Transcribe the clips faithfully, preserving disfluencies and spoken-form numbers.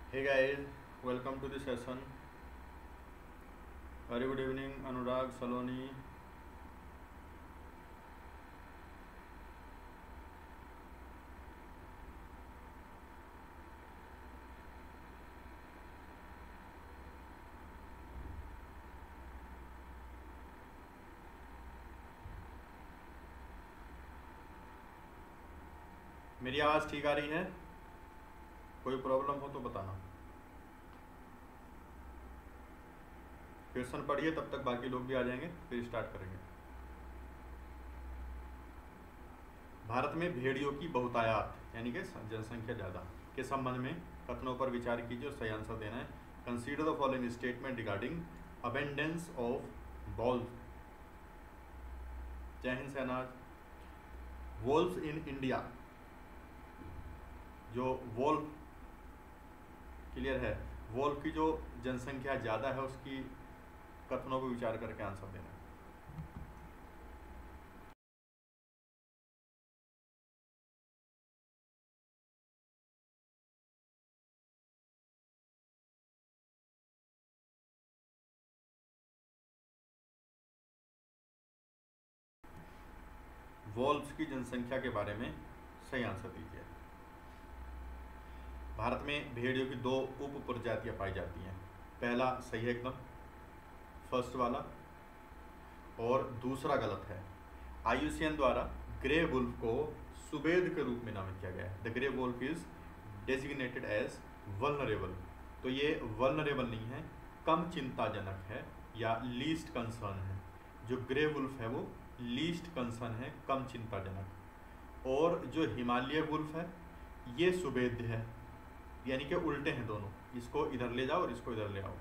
Hey guys, welcome to the session. Very good evening, Anurag Saloni. मेरी आवाज़ ठीक आ रही है? कोई प्रॉब्लम हो तो बताना। क्वेश्चन पढ़िए, तब तक बाकी लोग भी आ जाएंगे, फिर स्टार्ट करेंगे। भारत में भेड़ियों की बहुतायात यानी कि जनसंख्या ज़्यादा के संबंध में कथनों पर विचार कीजिए और सही आंसर देना है। Consider the following statement regarding abundance of wolf. जय हिंद सेनाज। वोल्व्स इन इंडिया, जो वोल्व क्लियर है, वोल्व की जो जनसंख्या ज़्यादा है उसकी कथनों पर विचार करके आंसर देना है। वॉल्व्स की जनसंख्या के बारे में सही आंसर दीजिए। भारत में भेड़ियों की दो उप प्रजातियां पाई जाती हैं। पहला सही है एकदम, फर्स्ट वाला, और दूसरा गलत है। आई यू सी एन द्वारा ग्रे वुल्फ को सुबेद के रूप में नामित किया गया है। The grey wolf is designated as vulnerable. तो ये वल्नरेबल नहीं है, कम चिंताजनक है या लीस्ट कंसर्न है। जो ग्रे वुल्फ है वो लीस्ट कंसर्न है, कम चिंताजनक। और जो हिमालय वुल्फ है ये सुबेद है, यानी कि उल्टे हैं दोनों। इसको इधर ले जाओ और इसको इधर ले आओ।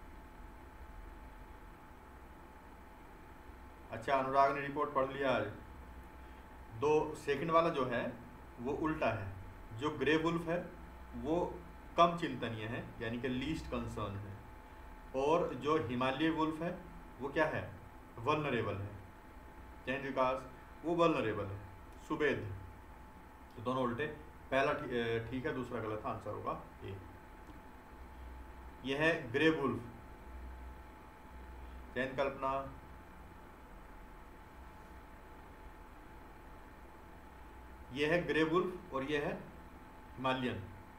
अच्छा, अनुराग ने रिपोर्ट पढ़ लिया आज। दो सेकंड वाला जो है वो उल्टा है। जो ग्रे वुल्फ है वो कम चिंतनीय है, यानी कि लीस्ट कंसर्न है। और जो हिमालय वुल्फ है वो क्या है, वल्नरेबल है। जैन विकास, वो वल्नरेबल है, सुबेद है। तो दोनों उल्टे। पहला ठीक है, दूसरा गलत। आंसर होगा ए। यह है ग्रे वुल्फ। जैन कल्पना, यह है ग्रे वुल्फ और यह है हिमालयन।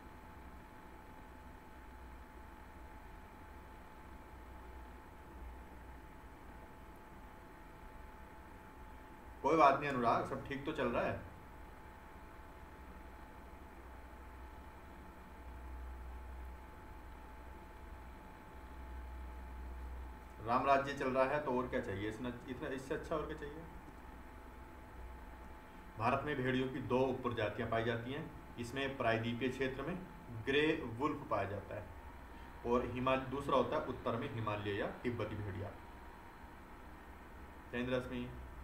कोई बात नहीं अनुराग, सब ठीक तो चल रहा है। राम राज्य चल रहा है तो और क्या चाहिए, इसने इतना इससे अच्छा और क्या चाहिए। भारत में भेड़ियों की दो उप प्रजातियां पाई जाती हैं। इसमें प्रायद्वीपीय क्षेत्र में ग्रे वुल्फ पाया जाता है और हिमालय दूसरा होता है उत्तर में हिमालय या तिब्बती भेड़िया। जयेंद्र रश्मि,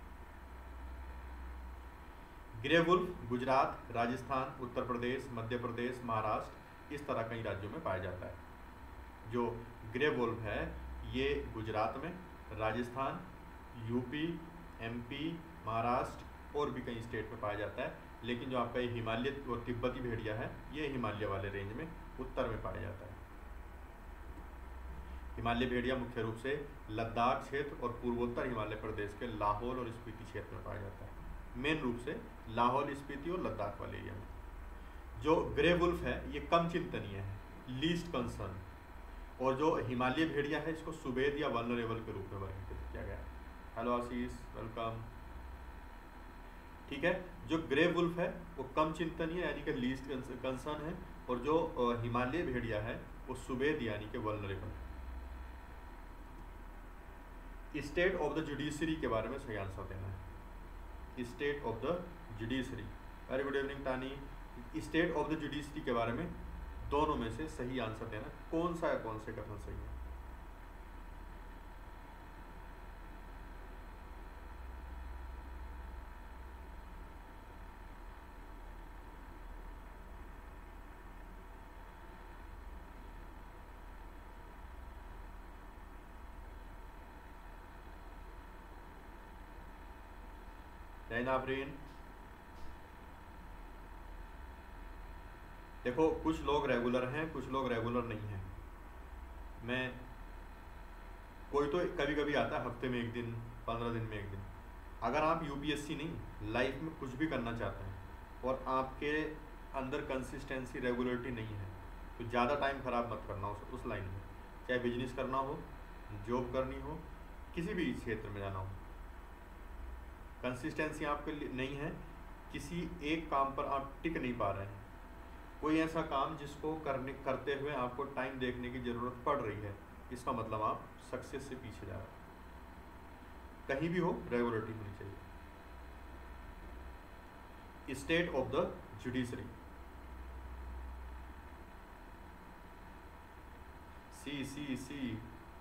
ग्रे वुल्फ गुजरात, राजस्थान, उत्तर प्रदेश, मध्य प्रदेश, महाराष्ट्र, इस तरह कई राज्यों में पाया जाता है। जो ग्रे वुल्फ है ये गुजरात में, राजस्थान, यूपी, एमपी, महाराष्ट्र और भी कई स्टेट में पाया जाता है। लेकिन जो आपका ये हिमालय और तिब्बती भेड़िया है ये हिमालय वाले रेंज में उत्तर में पाया जाता है। हिमालय भेड़िया मुख्य रूप से लद्दाख क्षेत्र और पूर्वोत्तर हिमालय प्रदेश के लाहौल और स्पीति क्षेत्र में पाया जाता है। मेन रूप से लाहौल, स्पीति और लद्दाख वाले एरिया में। जो ग्रे वुल्फ है ये कम चिंतनीय है, लीस्ट कंसर्न। और जो हिमालय भेड़िया है इसको सुबेद या वल्नरेबल के रूप में वर्गीकृत किया गया है। Hello Ashish, welcome. ठीक है, जो ग्रे वुल्फ है वो कम चिंतनीय यानी कि लीस्ट कंसर्न है, और जो हिमालय भेड़िया है वो सुबेद यानी कि वल्नरेबल है। स्टेट ऑफ द जुडिशरी के बारे में सही आंसर देना है। State of the judiciary. Very good evening Tani. State of the judiciary के बारे में दोनों में से सही आंसर देना, कौन सा या कौन से कथन सही है। जैन आफरीन, देखो कुछ लोग रेगुलर हैं, कुछ लोग रेगुलर नहीं हैं। मैं कोई तो कभी कभी आता है हफ्ते में एक दिन, पंद्रह दिन में एक दिन। अगर आप यूपीएससी नहीं लाइफ में कुछ भी करना चाहते हैं और आपके अंदर कंसिस्टेंसी रेगुलरिटी नहीं है तो ज़्यादा टाइम ख़राब मत करना उस उस लाइन में। चाहे बिजनेस करना हो, जॉब करनी हो, किसी भी क्षेत्र में जाना हो, कंसिस्टेंसी आपके लिए नहीं है, किसी एक काम पर आप टिक नहीं पा रहे हैं, कोई ऐसा काम जिसको करने करते हुए आपको टाइम देखने की ज़रूरत पड़ रही है, इसका मतलब आप सक्सेस से पीछे जा रहे हैं। कहीं भी हो रेगुलरिटी होनी चाहिए। State of the judiciary, C C C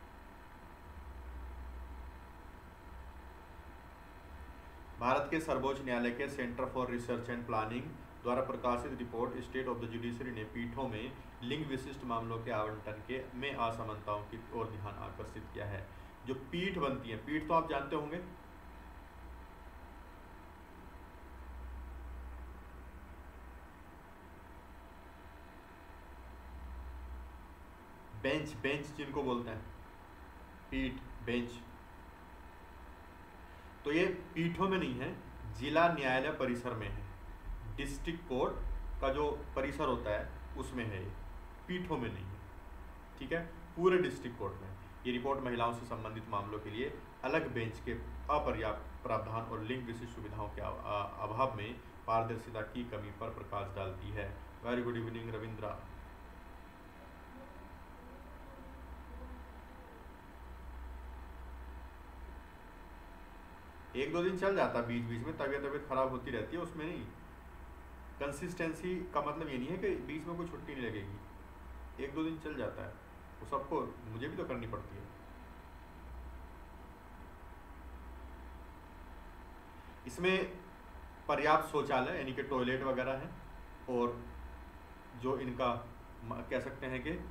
Bharat के सर्वोच्च न्यायालय के centre for research and planning द्वारा प्रकाशित report state of the judiciary ने पीठों में लिंग विशिष्ट मामलों के आवंटन के में असमानताओं की ओर ध्यान आकर्षित किया है। जो पीठ बनती है, पीठ तो आप जानते होंगे, बेंच, बेंच जिनको बोलते हैं, पीठ, बेंच, तो ये पीठों में नहीं है, जिला न्यायालय परिसर में है। डिस्ट्रिक्ट कोर्ट का जो परिसर होता है उसमें है, ये पीठों में नहीं है, ठीक है, पूरे डिस्ट्रिक्ट कोर्ट में। ये रिपोर्ट महिलाओं से संबंधित मामलों के लिए अलग बेंच के अपर्याप्त प्रावधान और लिंग विशिष्ट सुविधाओं के अभाव में पारदर्शिता की कमी पर प्रकाश डालती है। Very good evening Ravindra. एक दो दिन चल जाता, बीच बीच में तबीयत तबीयत खराब होती रहती है, उसमें नहीं। कंसिस्टेंसी का मतलब ये नहीं है कि बीच में कोई छुट्टी नहीं लगेगी, एक दो दिन चल जाता है, वो सबको, मुझे भी तो करनी पड़ती है। इसमें पर्याप्त शौचालय यानी कि टॉयलेट वगैरह है, और जो इनका कह सकते हैं कि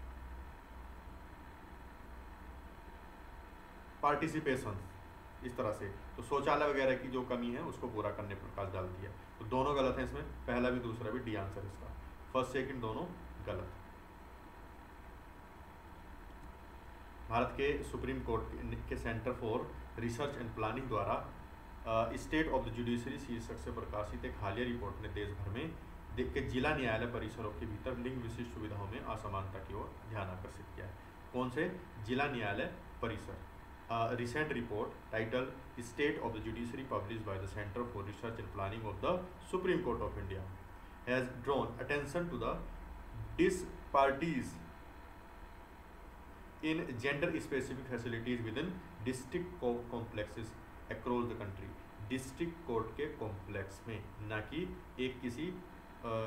पार्टिसिपेशन, इस तरह से, तो शौचालय वगैरह की जो कमी है उसको पूरा करने पर प्रकाश डालती है। तो दोनों गलत हैं इसमें, पहला भी दूसरा भी, डी आंसर इसका, फर्स्ट सेकंड दोनों गलत। भारत के सुप्रीम कोर्ट के centre for research and planning द्वारा स्टेट ऑफ द जुडिशरी शीर्षक से प्रकाशित एक हालिया रिपोर्ट ने देश भर में के जिला न्यायालय परिसरों के भीतर लिंग विशिष्ट सुविधाओं में असमानता की ओर ध्यान आकर्षित किया है। कौन से? जिला न्यायालय परिसर। A recent report titled State of the Judiciary published by the Center for Research and Planning of the Supreme Court of India has drawn attention to the disparities in gender specific facilities within district court complexes across the country। district court के complex में, ना कि एक किसी आ,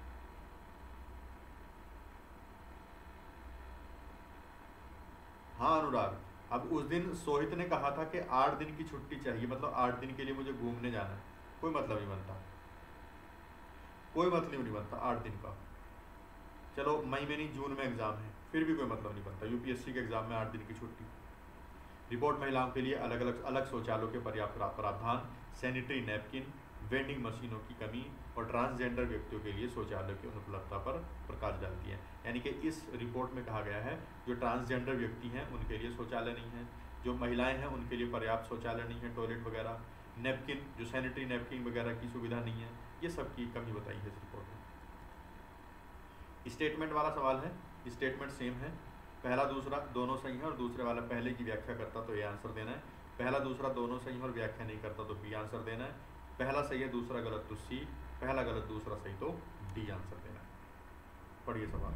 हाँ अनुराग, अब उस दिन सोहित ने कहा था कि आठ दिन की छुट्टी चाहिए, मतलब आठ दिन के लिए मुझे घूमने जाना है, कोई मतलब नहीं बनता, कोई मतलब नहीं बनता आठ दिन का। चलो मई में नहीं, जून में एग्जाम है, फिर भी कोई मतलब नहीं बनता यूपीएससी के एग्जाम में आठ दिन की छुट्टी। रिपोर्ट महिलाओं के लिए अलग अलग अलग शौचालयों के पर्याप्त प्रावधान, सैनिटरी नैपकिन, वेंडिंग मशीनों की कमी और ट्रांसजेंडर व्यक्तियों के लिए शौचालयों की अनुपलब्धता पर प्रकाश डालती है। यानी कि इस रिपोर्ट में कहा गया है जो ट्रांसजेंडर व्यक्ति हैं उनके लिए शौचालय नहीं है, जो महिलाएं हैं उनके लिए पर्याप्त शौचालय नहीं है, टॉयलेट वगैरह, नैपकिन, जो सैनिटरी नैपकिन वगैरह की सुविधा नहीं है, ये सब की कमी बताई है इस रिपोर्ट में। स्टेटमेंट वाला सवाल है, स्टेटमेंट सेम है, पहला दूसरा दोनों सही है और दूसरे वाला पहले की व्याख्या करता तो ए आंसर देना है, पहला दूसरा दोनों सही है और व्याख्या नहीं करता तो बी आंसर देना है, पहला सही है दूसरा गलत तो सी, पहला गलत दूसरा सही तो डी आंसर देना है। पढ़िए सवाल।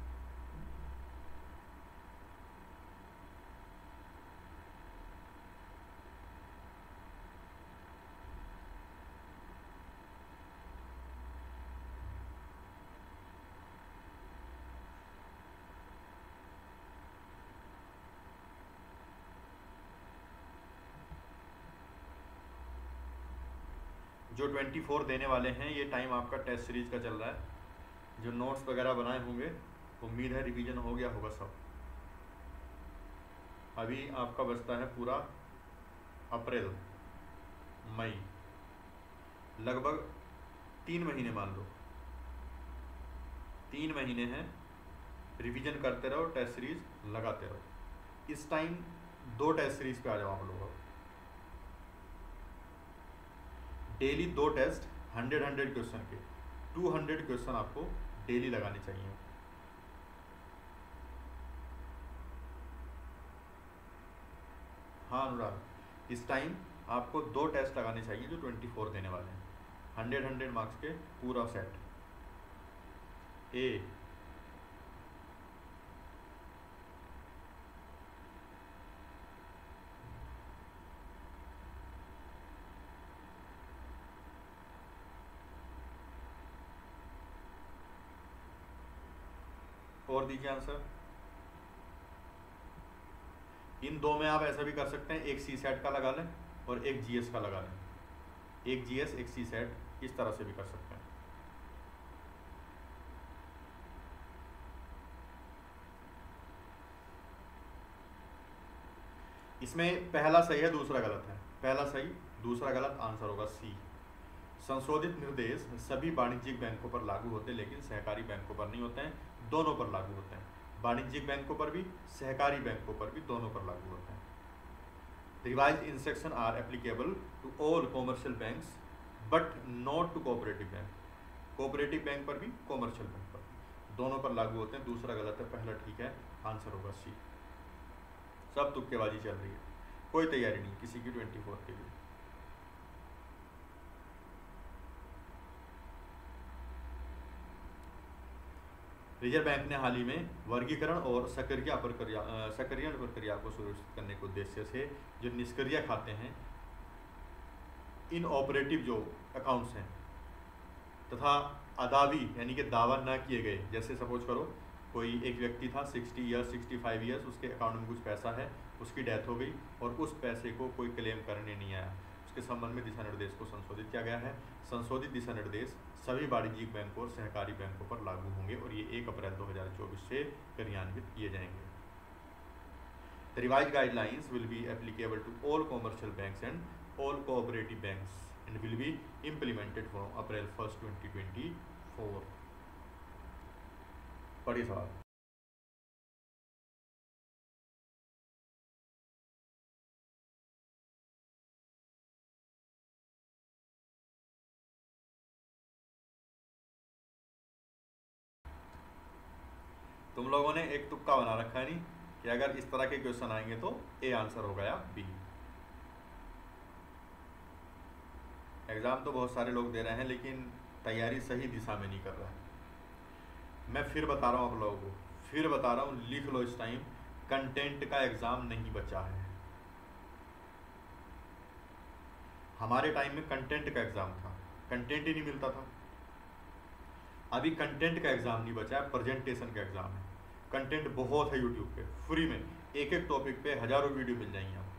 जो चौबीस देने वाले हैं, ये टाइम आपका टेस्ट सीरीज का चल रहा है, जो नोट्स वगैरह बनाए होंगे उम्मीद है रिवीजन हो गया होगा सब। अभी आपका बचता है पूरा अप्रैल, मई, लगभग तीन महीने मान लो, तीन महीने हैं, रिवीजन करते रहो, टेस्ट सीरीज लगाते रहो। इस टाइम दो टेस्ट सीरीज पे आ जाओ आप लोग। डेली दो टेस्ट हंड्रेड हंड्रेड क्वेश्चन के, टू हंड्रेड क्वेश्चन आपको डेली लगाने चाहिए। हाँ अनुराग, इस टाइम आपको दो टेस्ट लगाने चाहिए जो ट्वेंटी फोर देने वाले हैं, हंड्रेड हंड्रेड मार्क्स के पूरा सेट। ए और दीजिए आंसर। इन दो में आप ऐसा भी कर सकते हैं, एक सी सेट का लगा लें और एक जीएस का लगा लें, एक जीएस एक सी सेट, इस तरह से भी कर सकते हैं। इसमें पहला सही है, दूसरा गलत है। पहला सही, दूसरा गलत, आंसर होगा सी। संशोधित निर्देश सभी वाणिज्यिक बैंकों पर लागू होते हैं लेकिन सहकारी बैंकों पर नहीं होते हैं, दोनों पर लागू होते हैं। वाणिज्यिक बैंकों पर भी, सहकारी बैंकों पर भी, दोनों पर लागू होते हैं। Revised instruction are applicable to all commercial banks but not to cooperative bank. Cooperative bank पर भी, कॉमर्शियल बैंक पर भी, दोनों पर लागू होते हैं। दूसरा गलत है, पहला ठीक है, आंसर होगा सी। सब तुक्केबाजी चल रही है, कोई तैयारी नहीं किसी की ट्वेंटी फोर के लिए। रिजर्व बैंक ने हाल ही में वर्गीकरण और सक्रिय प्रक्रिया सक्रियण प्रक्रिया को सुनिश्चित करने के उद्देश्य से जो निष्क्रिय खाते हैं, इन ऑपरेटिव जो अकाउंट्स हैं तथा अदावी यानी कि दावा ना किए गए, जैसे सपोज करो कोई एक व्यक्ति था sixty years sixty five years, उसके अकाउंट में कुछ पैसा है, उसकी डेथ हो गई और उस पैसे को कोई क्लेम करने नहीं आया, उसके संबंध में दिशा निर्देश को संशोधित किया गया है। संशोधित दिशा निर्देश सभी वाणिज्यिक बैंकों और सहकारी बैंकों पर लागू होंगे और ये एक अप्रैल दो हज़ार चौबीस से क्रियान्वित किए जाएंगे। The revised guidelines will be applicable to all commercial banks and all cooperative banks and will be implemented from April first, twenty twenty-four. पढ़िए सवाल। तुम लोगों ने एक तुक्का बना रखा है नहीं कि अगर इस तरह के क्वेश्चन आएंगे तो ए आंसर हो गया बी। एग्जाम तो बहुत सारे लोग दे रहे हैं लेकिन तैयारी सही दिशा में नहीं कर रहे हैं। मैं फिर बता रहा हूँ आप लोगों को, फिर बता रहा हूँ, लिख लो इस टाइम, कंटेंट का एग्जाम नहीं बचा है। हमारे टाइम में कंटेंट का एग्जाम था, कंटेंट ही नहीं मिलता था। अभी कंटेंट का एग्जाम नहीं बचा है, प्रेजेंटेशन का एग्जाम है। कंटेंट बहुत है यूट्यूब पे, फ्री में एक एक टॉपिक पे हजारों वीडियो मिल जाएंगे आपको।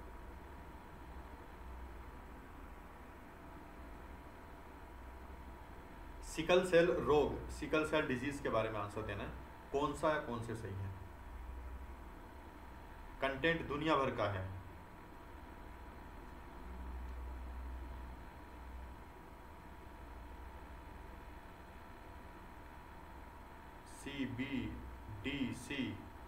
सिकल सेल रोग, सिकल सेल डिजीज के बारे में आंसर देना है, कौन सा या कौन से सही है। कंटेंट दुनिया भर का है। सी बी डी सी,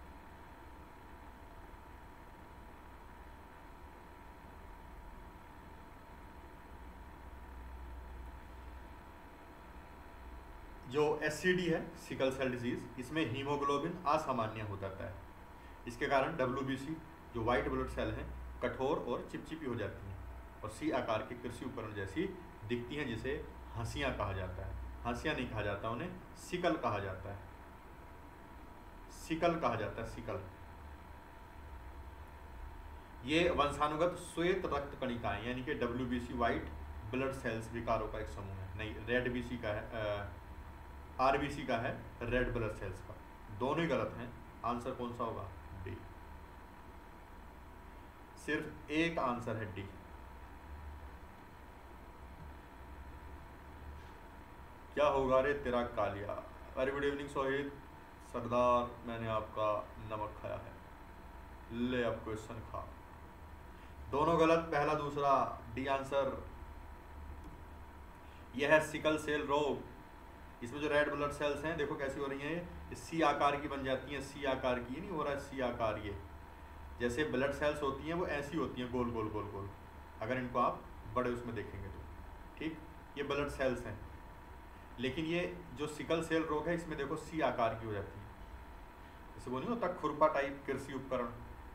जो एससीडी है सिकल सेल डिजीज, इसमें हीमोग्लोबिन असामान्य हो जाता है। इसके कारण डब्ल्यूबीसी जो वाइट ब्लड सेल हैं कठोर और चिपचिपी हो जाती हैं और सी आकार के कृषि उपकरण जैसी दिखती हैं, जिसे हंसियां कहा जाता है। हंसियां नहीं कहा जाता, उन्हें सिकल कहा जाता है, सिकल कहा जाता है, सिकल। ये वंशानुगत श्वेत रक्त कणिकाएं यानी कि डब्ल्यूबीसी वाइट ब्लड सेल्स विकारों का एक समूह है। नहीं, रेड बीसी का है, आरबीसी का है, रेड ब्लड सेल्स का। दोनों ही गलत हैं, आंसर कौन सा होगा? डी। सिर्फ एक आंसर है डी। क्या होगा रे तेरा Kalia. Very good evening Sohit Sardar, मैंने आपका नमक खाया है, ले अब क्वेश्चन खा। दोनों गलत, पहला दूसरा, डी आंसर। यह है सिकल सेल रोग। इसमें जो रेड ब्लड सेल्स हैं देखो कैसी हो रही हैं, ये सी आकार की बन जाती हैं, सी आकार की, ये नहीं हो रहा है सी आकार, ये जैसे ब्लड सेल्स होती हैं वो ऐसी होती हैं गोल गोल गोल गोल, अगर इनको आप बड़े उसमें देखेंगे तो, ठीक, ये ब्लड सेल्स हैं। लेकिन ये जो सिकल सेल रोग है इसमें देखो सी आकार की हो जाती है, जैसे वो नहीं होता खुरपा टाइप कृषि उपकरण,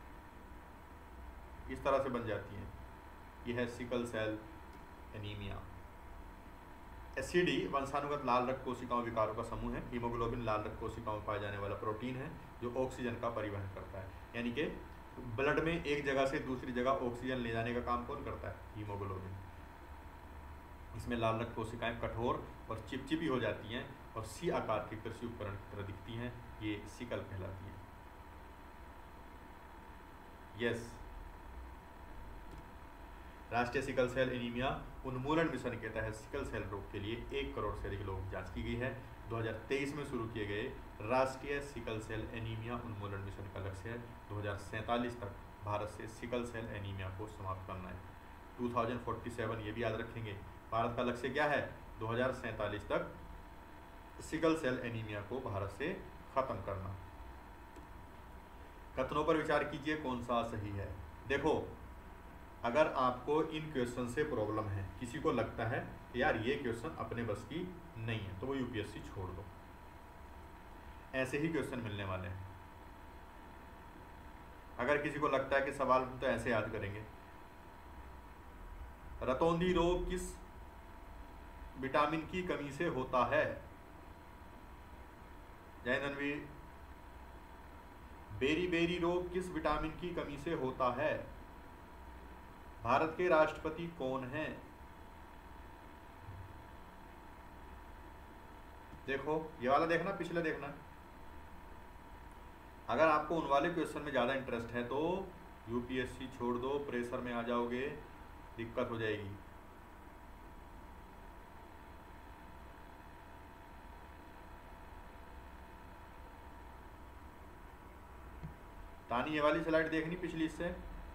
इस तरह से बन जाती हैं। ये है सिकल सेल एनीमिया। एसिडी वंशानुगत लाल रक्त कोशिकाओं विकारों का समूह है। हीमोग्लोबिन लाल रक्त कोशिकाओं में पाया जाने वाला प्रोटीन है जो ऑक्सीजन का परिवहन करता है, यानी कि ब्लड में एक जगह से दूसरी जगह ऑक्सीजन ले जाने का काम कौन करता है, हीमोग्लोबिन। इसमें लाल रक्त कोशिकाएं कठोर और चिपचिपी हो जाती हैं और सी आकार के कृषि उपकरण की तरह दिखती हैं, ये सिकल कहलाती है। यस, राष्ट्रीय सिकल सेल एनीमिया उन्मूलन मिशन के तहत सिकल सेल रोग के लिए एक करोड़ से अधिक लोगों की जांच की गई है। दो हज़ार तेईस में शुरू किए गए राष्ट्रीय सिकल सेल एनीमिया उन्मूलन मिशन का लक्ष्य है दो हज़ार सैंतालीस तक भारत से सिकल सेल एनीमिया को समाप्त करना है। दो हज़ार सैंतालीस ये भी याद रखेंगे, भारत का लक्ष्य क्या है, दो हज़ार सैंतालीस तक सिकल सेल एनीमिया को भारत से खत्म करना। कथनों पर विचार कीजिए, कौन सा सही है। देखो, अगर आपको इन क्वेश्चन से प्रॉब्लम है, किसी को लगता है कि यार ये क्वेश्चन अपने बस की नहीं है, तो वो यूपीएससी छोड़ दो, ऐसे ही क्वेश्चन मिलने वाले हैं। अगर किसी को लगता है कि सवाल तो ऐसे याद करेंगे, रतौंधी रोग किस विटामिन की कमी से होता है, जय धनवीर। बेरी बेरी रोग किस विटामिन की कमी से होता है। भारत के राष्ट्रपति कौन हैं। देखो ये वाला देखना, पिछले देखना। अगर आपको उन वाले क्वेश्चन में ज़्यादा इंटरेस्ट है तो यूपीएससी छोड़ दो, प्रेशर में आ जाओगे, दिक्कत हो जाएगी। तानी ये वाली स्लाइड देखनी पिछली इससे।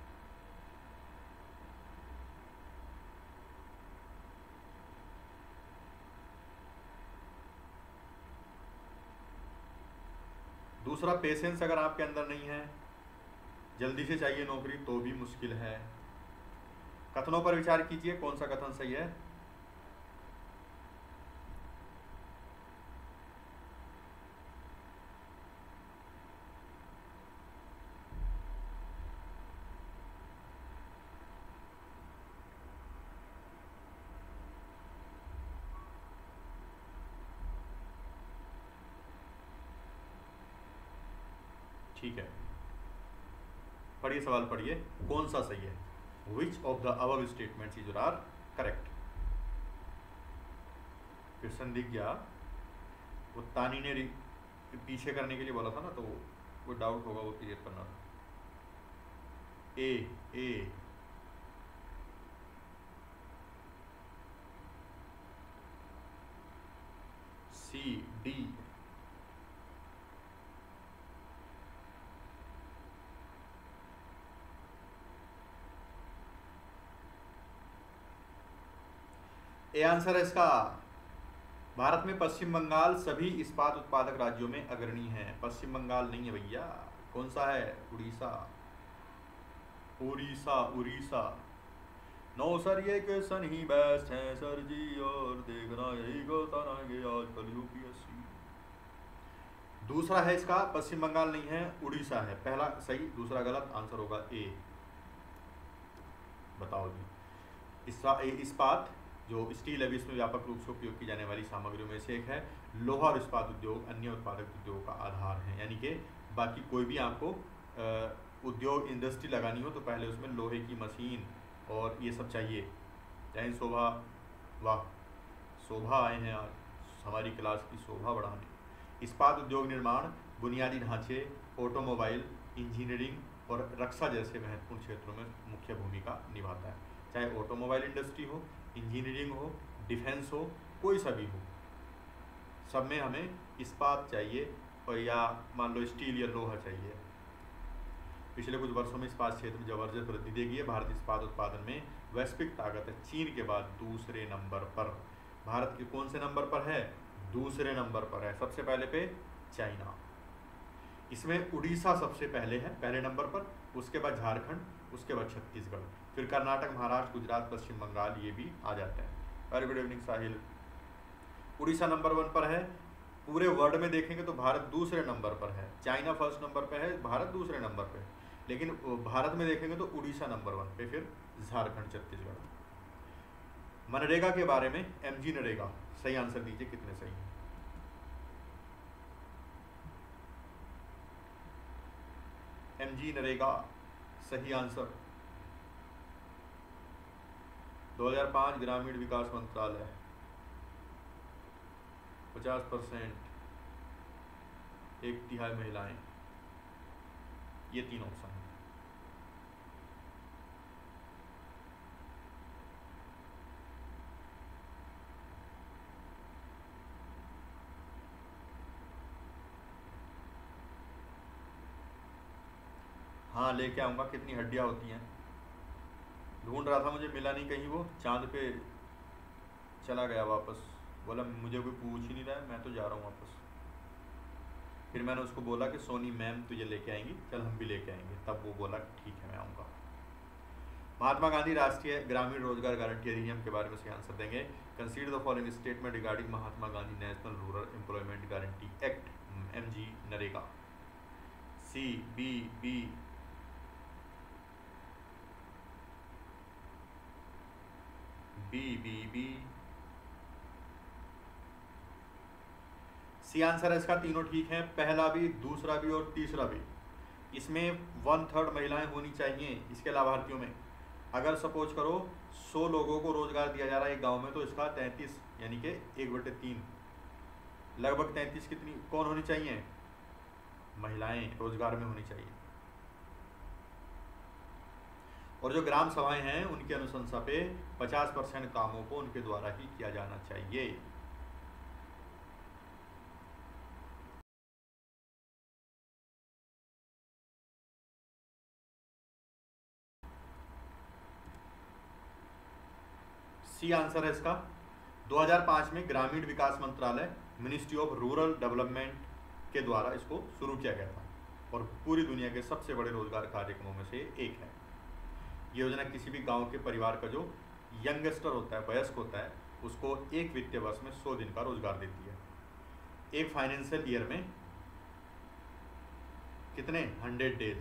दूसरा, पेशेंस अगर आपके अंदर नहीं है, जल्दी से चाहिए नौकरी, तो भी मुश्किल है। कथनों पर विचार कीजिए, कौन सा कथन सही है। ठीक है, पढ़िए, सवाल पढ़िए, कौन सा सही है। Which of the above statements is are correct. Question दिख गया, वो तानी ने पीछे करने के लिए बोला था ना, तो वो डाउट होगा, वो क्लियर करना था। ए ए सी डी, ए आंसर है इसका। भारत में पश्चिम बंगाल सभी इस्पात उत्पादक राज्यों में अग्रणी है। पश्चिम बंगाल नहीं है भैया, कौन सा है, उड़ीसा। उड़ीसा उड़ीसा। नो सर ये क्वेश्चन ही बेस्ट है सर जी, और देखना यही बताएंगे आजकल यूपीएससी। दूसरा है इसका, पश्चिम बंगाल नहीं है, उड़ीसा है। पहला सही, दूसरा गलत, आंसर होगा ए। बताओ जी। इस्पात जो स्टील है इसमें व्यापक रूप से उपयोग की जाने वाली सामग्रियों में से एक है। लोहा और इस्पात उद्योग अन्य उत्पादक उद्योगों का आधार है, यानी कि बाकी कोई भी आपको उद्योग इंडस्ट्री लगानी हो तो पहले उसमें लोहे की मशीन और ये सब चाहिए। जय शोभा, वाह शोभा आए हैं आज हमारी क्लास की शोभा बढ़ाने। इस्पात उद्योग निर्माण, बुनियादी ढांचे, ऑटोमोबाइल, इंजीनियरिंग और रक्षा जैसे महत्वपूर्ण क्षेत्रों में मुख्य भूमिका निभाता है। चाहे ऑटोमोबाइल इंडस्ट्री हो, इंजीनियरिंग हो, डिफेंस हो, कोई सा भी हो, सब में हमें इस्पात चाहिए, और या मान लो स्टील या लोहा चाहिए। पिछले कुछ वर्षों में इस्पात क्षेत्र में जबरदस्त वृद्धि देखी है। भारत इस्पात उत्पादन में वैश्विक ताकत है, चीन के बाद दूसरे नंबर पर। भारत के कौन से नंबर पर है, दूसरे नंबर पर है, सबसे पहले पे चाइना। इसमें उड़ीसा सबसे पहले है, पहले नंबर पर, उसके बाद झारखंड, उसके बाद छत्तीसगढ़, फिर कर्नाटक, महाराष्ट्र, गुजरात, पश्चिम बंगाल, ये भी आ जाते हैं। Very good evening Sahil. Orissa number one पर है। पूरे वर्ल्ड में देखेंगे तो भारत दूसरे नंबर पर है, चाइना फर्स्ट नंबर पे है, भारत दूसरे नंबर पे, लेकिन भारत में देखेंगे तो उड़ीसा नंबर वन पे, फिर झारखंड, छत्तीसगढ़। मनरेगा के बारे में, एमजी नरेगा, सही आंसर दीजिए कितने सही है। एमजी नरेगा सही आंसर। दो हज़ार पाँच ग्रामीण विकास मंत्रालय, पचास परसेंट, एक तिहाई महिलाएं, ये तीन ऑप्शन है। हाँ लेके आऊँगा, कितनी हड्डियाँ होती हैं। ढूंढ रहा था, मुझे मिला नहीं कहीं, वो चांद पे चला गया वापस, बोला मुझे कोई पूछ ही नहीं रहा है, मैं तो जा रहा हूँ वापस। फिर मैंने उसको बोला कि सोनी मैम तुझे लेके आएंगी, चल हम भी लेके आएंगे, तब वो बोला ठीक है मैं आऊँगा। महात्मा गांधी राष्ट्रीय ग्रामीण रोजगार गारंटी अधिनियम के बारे में सही आंसर देंगे। Consider the following statement regarding Mahatma Gandhi national rural employment guarantee act, MG NREGA. C, B, B, B, B, B, C answer है इसका। तीनों ठीक है, पहला भी, दूसरा भी और तीसरा भी। इसमें वन थर्ड महिलाएं होनी चाहिए इसके लाभार्थियों में। अगर सपोज करो सौ लोगों को रोजगार दिया जा रहा है एक गांव में, तो इसका तैंतीस यानी कि एक बटे तीन, लगभग तैंतीस कितनी कौन होनी चाहिए, महिलाएं रोजगार में होनी चाहिए। और जो ग्राम सभाएं हैं उनकी अनुशंसा पे पचास परसेंट कामों को उनके द्वारा ही किया जाना चाहिए। सी आंसर है इसका। दो हज़ार पाँच में ग्रामीण विकास मंत्रालय, मिनिस्ट्री ऑफ रूरल डेवलपमेंट के द्वारा इसको शुरू किया गया था और पूरी दुनिया के सबसे बड़े रोजगार कार्यक्रमों में से एक है। योजना किसी भी गांव के परिवार का जो यंगस्टर होता है, वयस्क होता है, उसको एक वित्तीय वर्ष में सौ दिन का रोजगार देती है। एक फाइनेंशियल ईयर में कितने हंड्रेड डेज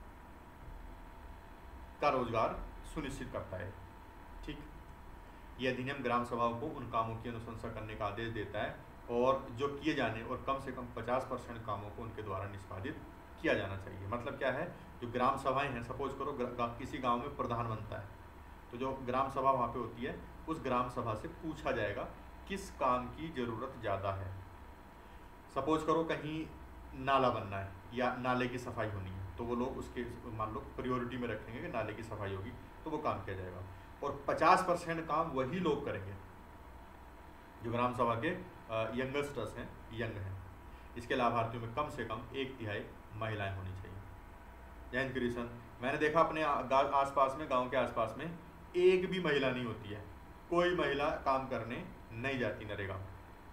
का रोजगार सुनिश्चित करता है। ठीक, यह अधिनियम ग्राम सभाओं को उन कामों की अनुशंसा करने का आदेश देता है और जो किए जाने और कम से कम पचास परसेंट कामों को उनके द्वारा निष्पादित किया जाना चाहिए। मतलब क्या है, जो ग्राम सभाएं हैं, सपोज करो किसी गांव में प्रधान बनता है, तो जो ग्राम सभा वहाँ पे होती है, उस ग्राम सभा से पूछा जाएगा किस काम की ज़रूरत ज़्यादा है। सपोज करो कहीं नाला बनना है या नाले की सफाई होनी है, तो वो लोग उसके मान लो प्रायोरिटी में रखेंगे कि नाले की सफाई होगी, तो वो काम किया जाएगा। और पचास परसेंट काम वही लोग करेंगे जो ग्राम सभा के यंगस्टर्स हैं, यंग हैं। इसके लाभार्थियों में कम से कम एक तिहाई महिलाएं होनी चाहिए। जैन क्रिशन, मैंने देखा अपने आसपास में, गांव के आसपास में एक भी महिला नहीं होती है, कोई महिला काम करने नहीं जाती नरेगा में।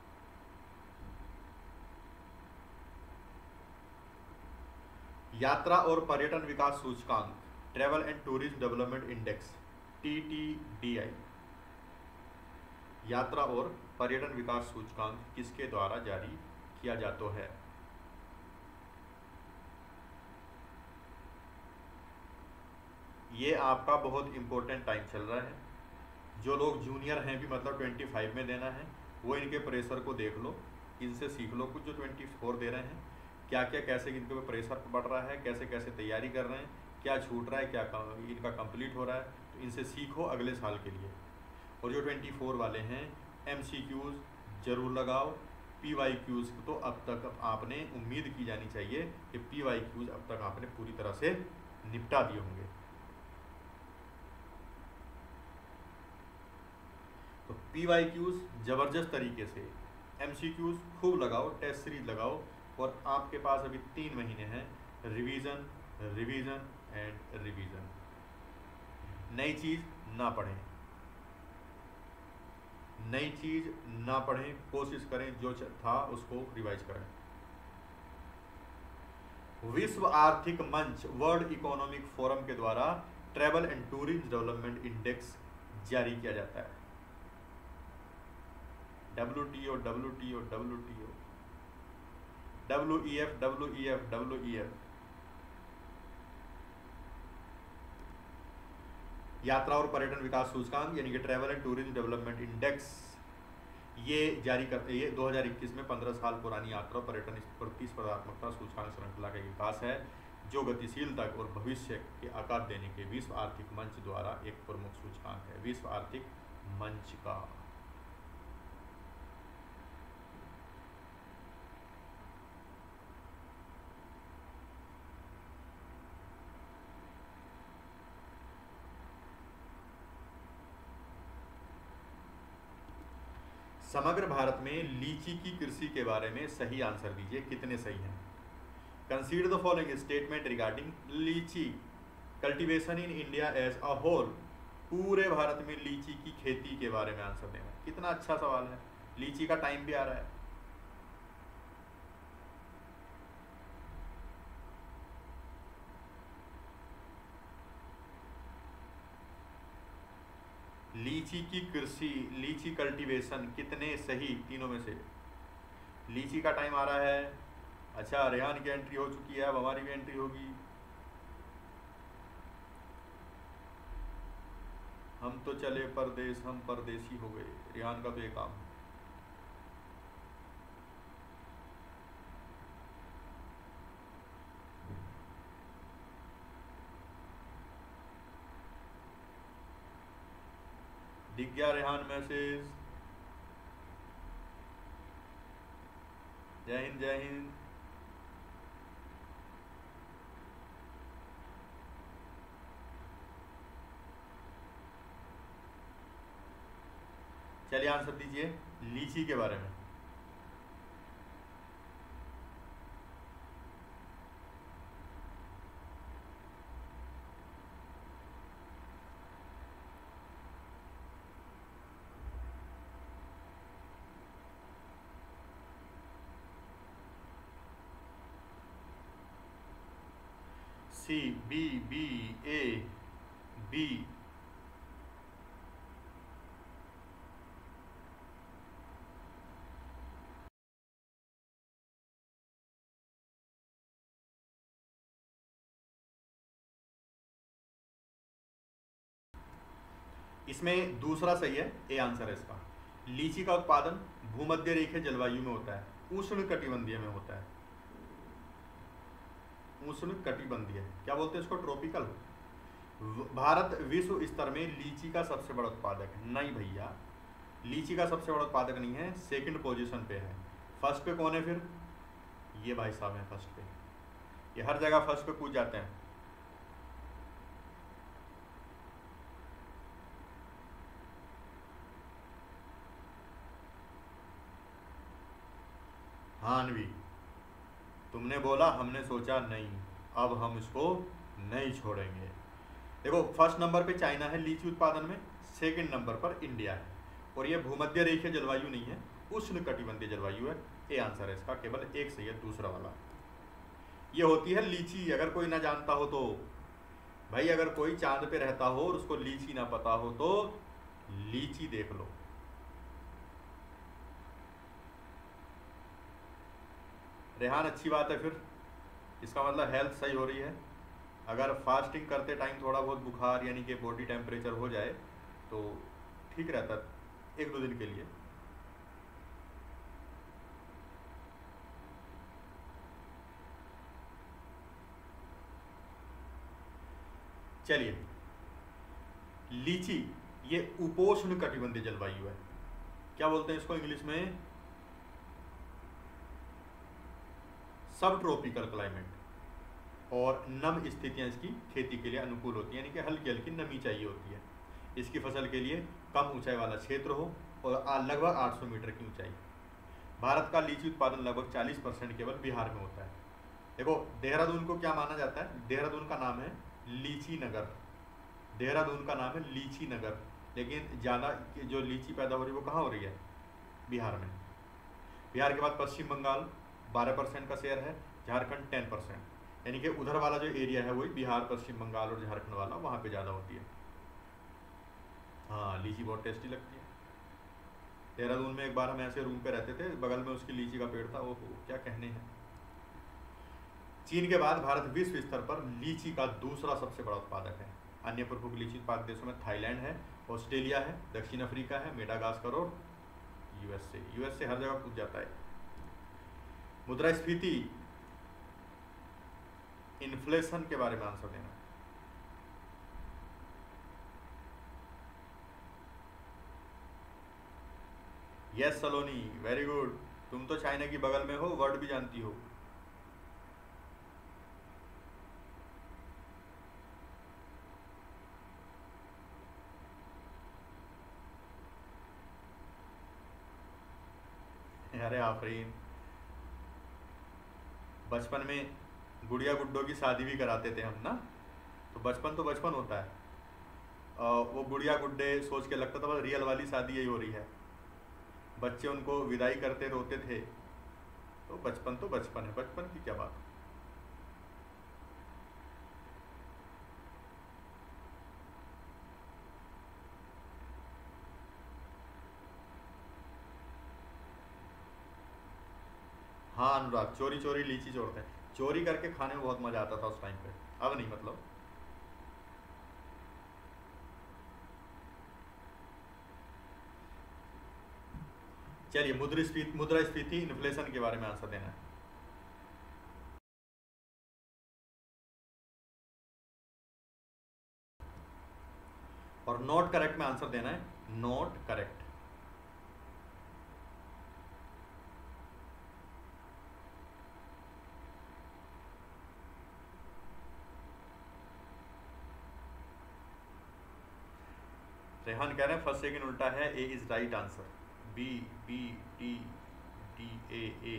यात्रा और पर्यटन विकास सूचकांक, travel and tourism development index, T T D I, यात्रा और पर्यटन विकास सूचकांक किसके द्वारा जारी किया जाता है? ये आपका बहुत इंपॉर्टेंट टाइम चल रहा है। जो लोग जूनियर हैं भी, मतलब पच्चीस में देना है, वो इनके प्रेशर को देख लो, इनसे सीख लो कुछ। जो चौबीस दे रहे हैं, क्या क्या कैसे इनके ऊपर प्रेशर बढ़ रहा है, कैसे कैसे तैयारी कर रहे हैं, क्या छूट रहा है, क्या इनका कंप्लीट हो रहा है, तो इनसे सीखो अगले साल के लिए। और जो चौबीस वाले हैं, एमसीक्यूज़ जरूर लगाओ। पीवाईक्यूज़ तो अब तक आपने उम्मीद की जानी चाहिए कि पीवाईक्यूज़ अब तक आपने पूरी तरह से निपटा दिए होंगे। तो पीवाईक्यूज़ ज़बरदस्त तरीके से, एमसीक्यूज़ खूब लगाओ, टेस्ट सीरीज लगाओ। और आपके पास अभी तीन महीने हैं, रिवीजन रिवीजन एंड रिवीजन। नई चीज़ ना पढ़ें, नई चीज ना पढ़ें, कोशिश करें जो था उसको रिवाइज करें। विश्व आर्थिक मंच वर्ल्ड इकोनॉमिक फोरम के द्वारा travel and tourism development index जारी किया जाता है। W T O W T O W T O W E F W E F W E F यात्रा और पर्यटन विकास सूचकांक यानी कि travel and tourism development index ये जारी करते ये दो हज़ार इक्कीस में पंद्रह साल पुरानी यात्रा और पर्यटन प्रतिस्पर्धात्मकता सूचकांक श्रृंखला का विकास है, जो गतिशीलता और भविष्य के आकार देने के विश्व आर्थिक मंच द्वारा एक प्रमुख सूचकांक है। विश्व आर्थिक मंच का समग्र भारत में लीची की कृषि के बारे में सही आंसर दीजिए, कितने सही हैं। Consider the following statement regarding lychee cultivation in India as a whole. पूरे भारत में लीची की खेती के बारे में आंसर देना। कितना अच्छा सवाल है, लीची का टाइम भी आ रहा है। लीची की कृषि, लीची कल्टीवेशन, कितने सही तीनों में से। लीची का टाइम आ रहा है। अच्छा, रेहान की एंट्री हो चुकी है, अब हमारी भी एंट्री होगी। हम तो चले परदेश, हम परदेसी हो गए, रेहान का तो ये काम। दिख गया रेहान मैसेज। जय हिंद जय हिंद। चलिए आंसर दीजिए लीची के बारे में। C, B, B, A, B. इसमें दूसरा सही है, ए आंसर है इसका। लीची का उत्पादन भूमध्य रेखीय जलवायु में होता है, उष्ण कटिबंधीय में होता है। उष्ण कटिबंधीय, क्या बोलते हैं इसको, ट्रॉपिकल। भारत विश्व स्तर में लीची का सबसे बड़ा उत्पादक है। नहीं भैया, लीची का सबसे बड़ा उत्पादक नहीं है, सेकंड पोजीशन पे है। फर्स्ट पे कौन है फिर? ये भाई साहब है फर्स्ट पे। ये हर जगह फर्स्ट पे पूछ जाते हैं। हानवी, तुमने बोला, हमने सोचा नहीं, अब हम इसको नहीं छोड़ेंगे। देखो, फर्स्ट नंबर पे चाइना है लीची उत्पादन में, सेकंड नंबर पर इंडिया है, और ये भूमध्य रेखीय जलवायु नहीं है, उष्ण कटिबंधीय जलवायु है। ए आंसर है इसका, केवल एक सही है, दूसरा वाला। ये होती है लीची, अगर कोई ना जानता हो तो। भाई अगर कोई चांद पे रहता हो और उसको लीची ना पता हो तो लीची देख लो। रेहान, अच्छी बात है, फिर इसका मतलब हेल्थ सही हो रही है। अगर फास्टिंग करते टाइम थोड़ा बहुत बुखार यानी कि बॉडी टेम्परेचर हो जाए तो ठीक रहता है एक दो दिन के लिए। चलिए, लीची ये उपोष्ण कटिबंधीय जलवायु है। क्या बोलते हैं इसको इंग्लिश में? सब ट्रॉपिकल क्लाइमेट। और नम स्थितियां इसकी खेती के लिए अनुकूल होती हैं, यानी कि हल्की हल्की नमी चाहिए होती है। इसकी फसल के लिए कम ऊंचाई वाला क्षेत्र हो और लगभग आठ सौ मीटर की ऊंचाई। भारत का लीची उत्पादन लगभग चालीस परसेंट केवल बिहार में होता है। देखो, देहरादून को क्या माना जाता है? देहरादून का नाम है लीची नगर। देहरादून का नाम है लीची नगर। लेकिन ज़्यादा जो लीची पैदा हो रही है वो कहाँ हो रही है? बिहार में। बिहार के बाद पश्चिम बंगाल बारह परसेंट का शेयर है, झारखंड टेन परसेंट, यानी कि उधर वाला जो एरिया है वही बिहार, पश्चिम बंगाल और झारखंड वाला, वहाँ पे ज़्यादा होती है। हाँ, लीची बहुत टेस्टी लगती है। देहरादून में एक बार हम ऐसे रूम पे रहते थे, बगल में उसकी लीची का पेड़ था, ओहो क्या कहने हैं। चीन के बाद भारत विश्व स्तर पर लीची का दूसरा सबसे बड़ा उत्पादक है। अन्य प्रमुख लीची उत्पादक देशों में थाईलैंड है, ऑस्ट्रेलिया है, दक्षिण अफ्रीका है, मेडागास्कर और यूएसए। यूएसए हर जगह कूद जाता है। मुद्रास्फीति, इन्फ्लेशन के बारे में आंसर देना। Yes Saloni, very good. तुम तो चाइना की बगल में हो, वर्ड भी जानती हो। अरे आफरीन, बचपन में गुड़िया गुड्डों की शादी भी कराते थे हम ना, तो बचपन तो बचपन होता है। आ, वो गुड़िया गुड्डे सोच के लगता था बस रियल वाली शादी यही हो रही है। बच्चे उनको विदाई करते रोते थे, तो बचपन तो बचपन है, बचपन की क्या बात। हाँ अनुराग, चोरी चोरी लीची चोरते हैं, चोरी करके खाने में बहुत मजा आता था उस टाइम पे, अब नहीं मतलब। चलिए, मुद्रास्फीति मुद्रास्फीति इन्फ्लेशन के बारे में आंसर देना है। और नॉट करेक्ट में आंसर देना है, नॉट करेक्ट। रेहान कह रहे हैं फर्स्ट सेकंड उल्टा है, A is right answer. B B T D A A.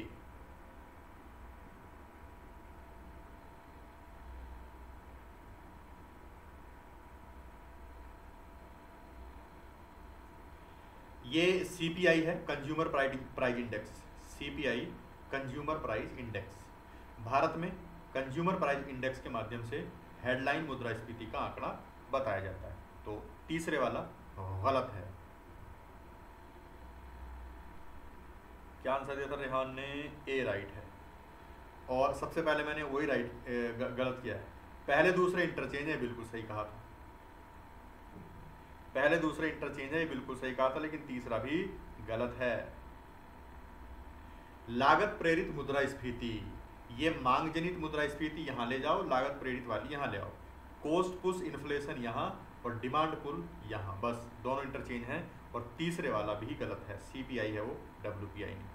ये सीपीआई है, consumer price index. CPI consumer price index. Bharat में कंज्यूमर प्राइस इंडेक्स के माध्यम से हेडलाइन मुद्रास्फीति का आंकड़ा बताया जाता है। तो तीसरे वाला गलत है। क्या आंसर दिया था रेहान ने? ए राइट है। और सबसे पहले मैंने वही राइट गलत किया है। पहले दूसरे इंटरचेंज है, बिल्कुल सही कहा था। पहले दूसरे इंटरचेंज है, बिल्कुल सही कहा था, लेकिन तीसरा भी गलत है। लागत प्रेरित मुद्रास्फीति, ये मांग जनित मुद्रास्फीति यहां ले जाओ, लागत प्रेरित वाली यहां ले आओ। कोस्ट पुश इन्फ्लेशन यहां और डिमांड पुल यहां, बस दोनों इंटरचेंज हैं। और तीसरे वाला भी गलत है, सीपीआई है वो, डब्ल्यूपीआई नहीं।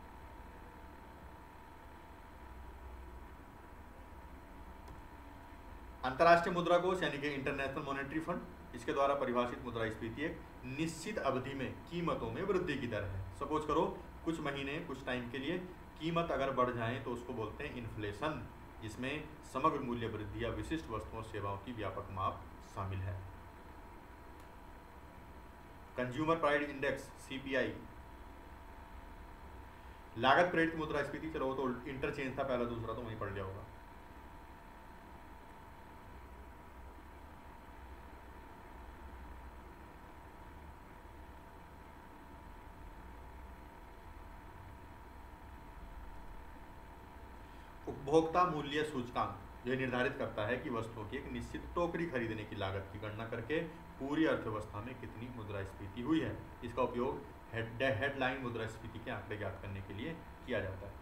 अंतर्राष्ट्रीय मुद्रा कोष यानी कि इंटरनेशनल मॉनेटरी फंड, इसके द्वारा परिभाषित मुद्रास्फीति एक निश्चित अवधि में कीमतों में वृद्धि की दर है। सपोज करो कुछ महीने कुछ टाइम के लिए कीमत अगर बढ़ जाए तो उसको बोलते हैं इन्फ्लेशन, जिसमें समग्र मूल्य वृद्धि या विशिष्ट वस्तुओं सेवाओं की व्यापक माप शामिल है। Consumer price index CPI. लागत प्रेरित मुद्रास्फीति, चलो वो तो इंटरचेंज था पहला दूसरा, तो वहीं पढ़ लिया होगा। उपभोक्ता मूल्य सूचकांक यह निर्धारित करता है कि वस्तुओं की एक निश्चित टोकरी खरीदने की लागत की गणना करके पूरी अर्थव्यवस्था में कितनी मुद्रास्फीति हुई है। इसका उपयोग हेड हेडलाइन मुद्रास्फीति के आंकड़े ज्ञात करने के लिए किया जाता है।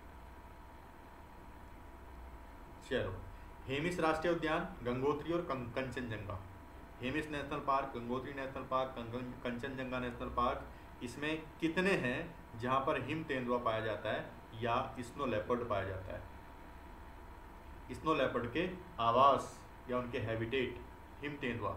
चलो, हेमिस राष्ट्रीय उद्यान, गंगोत्री और Kanchenjunga. Hemis national park, Gangotri national park, Kanchenjunga national park, इसमें कितने हैं जहां पर हिम तेंदुआ पाया जाता है या स्नो लेपर्ड पाया जाता है? स्नो लेपर्ड के आवास या उनके हैबिटेट हिम तेंदुआ।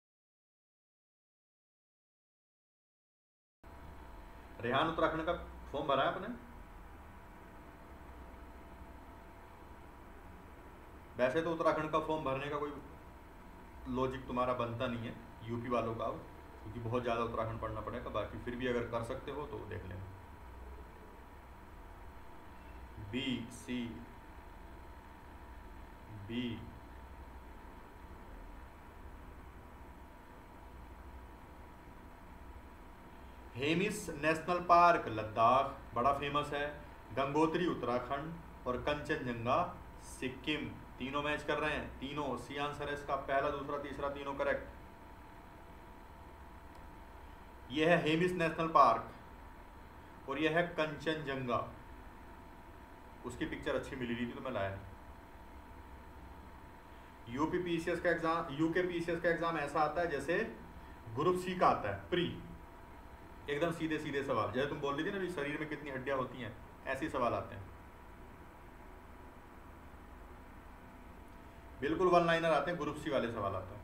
रेहान उत्तराखंड का फॉर्म भरा है आपने? वैसे तो उत्तराखंड का फॉर्म भरने का कोई लॉजिक तुम्हारा बनता नहीं है, यूपी वालों का, क्योंकि बहुत ज़्यादा उत्तराखंड पढ़ना पड़ेगा। बाकी फिर भी अगर कर सकते हो तो देख लेना। B C B Hemis national park Ladakh, बड़ा फेमस है। गंगोत्री उत्तराखंड और कंचनजंगा सिक्किम। तीनों मैच कर रहे हैं, तीनों। सी आंसर है इसका, पहला दूसरा तीसरा तीनों करेक्ट। यह है हेमिस नेशनल पार्क और यह है कंचनजंगा। उसकी पिक्चर अच्छी मिली रही थी तो मैं लाया। यूपी पीसीएस का एग्जाम, यूके पीसीएस का एग्जाम ऐसा आता है जैसे ग्रुप सी का आता है, प्री, एकदम सीधे सीधे सवाल। जैसे तुम बोल रही थी ना भी शरीर में कितनी हड्डियां होती हैं, ऐसे ही सवाल आते हैं, बिल्कुल वन लाइनर आते हैं, ग्रुप सी वाले सवाल आते हैं।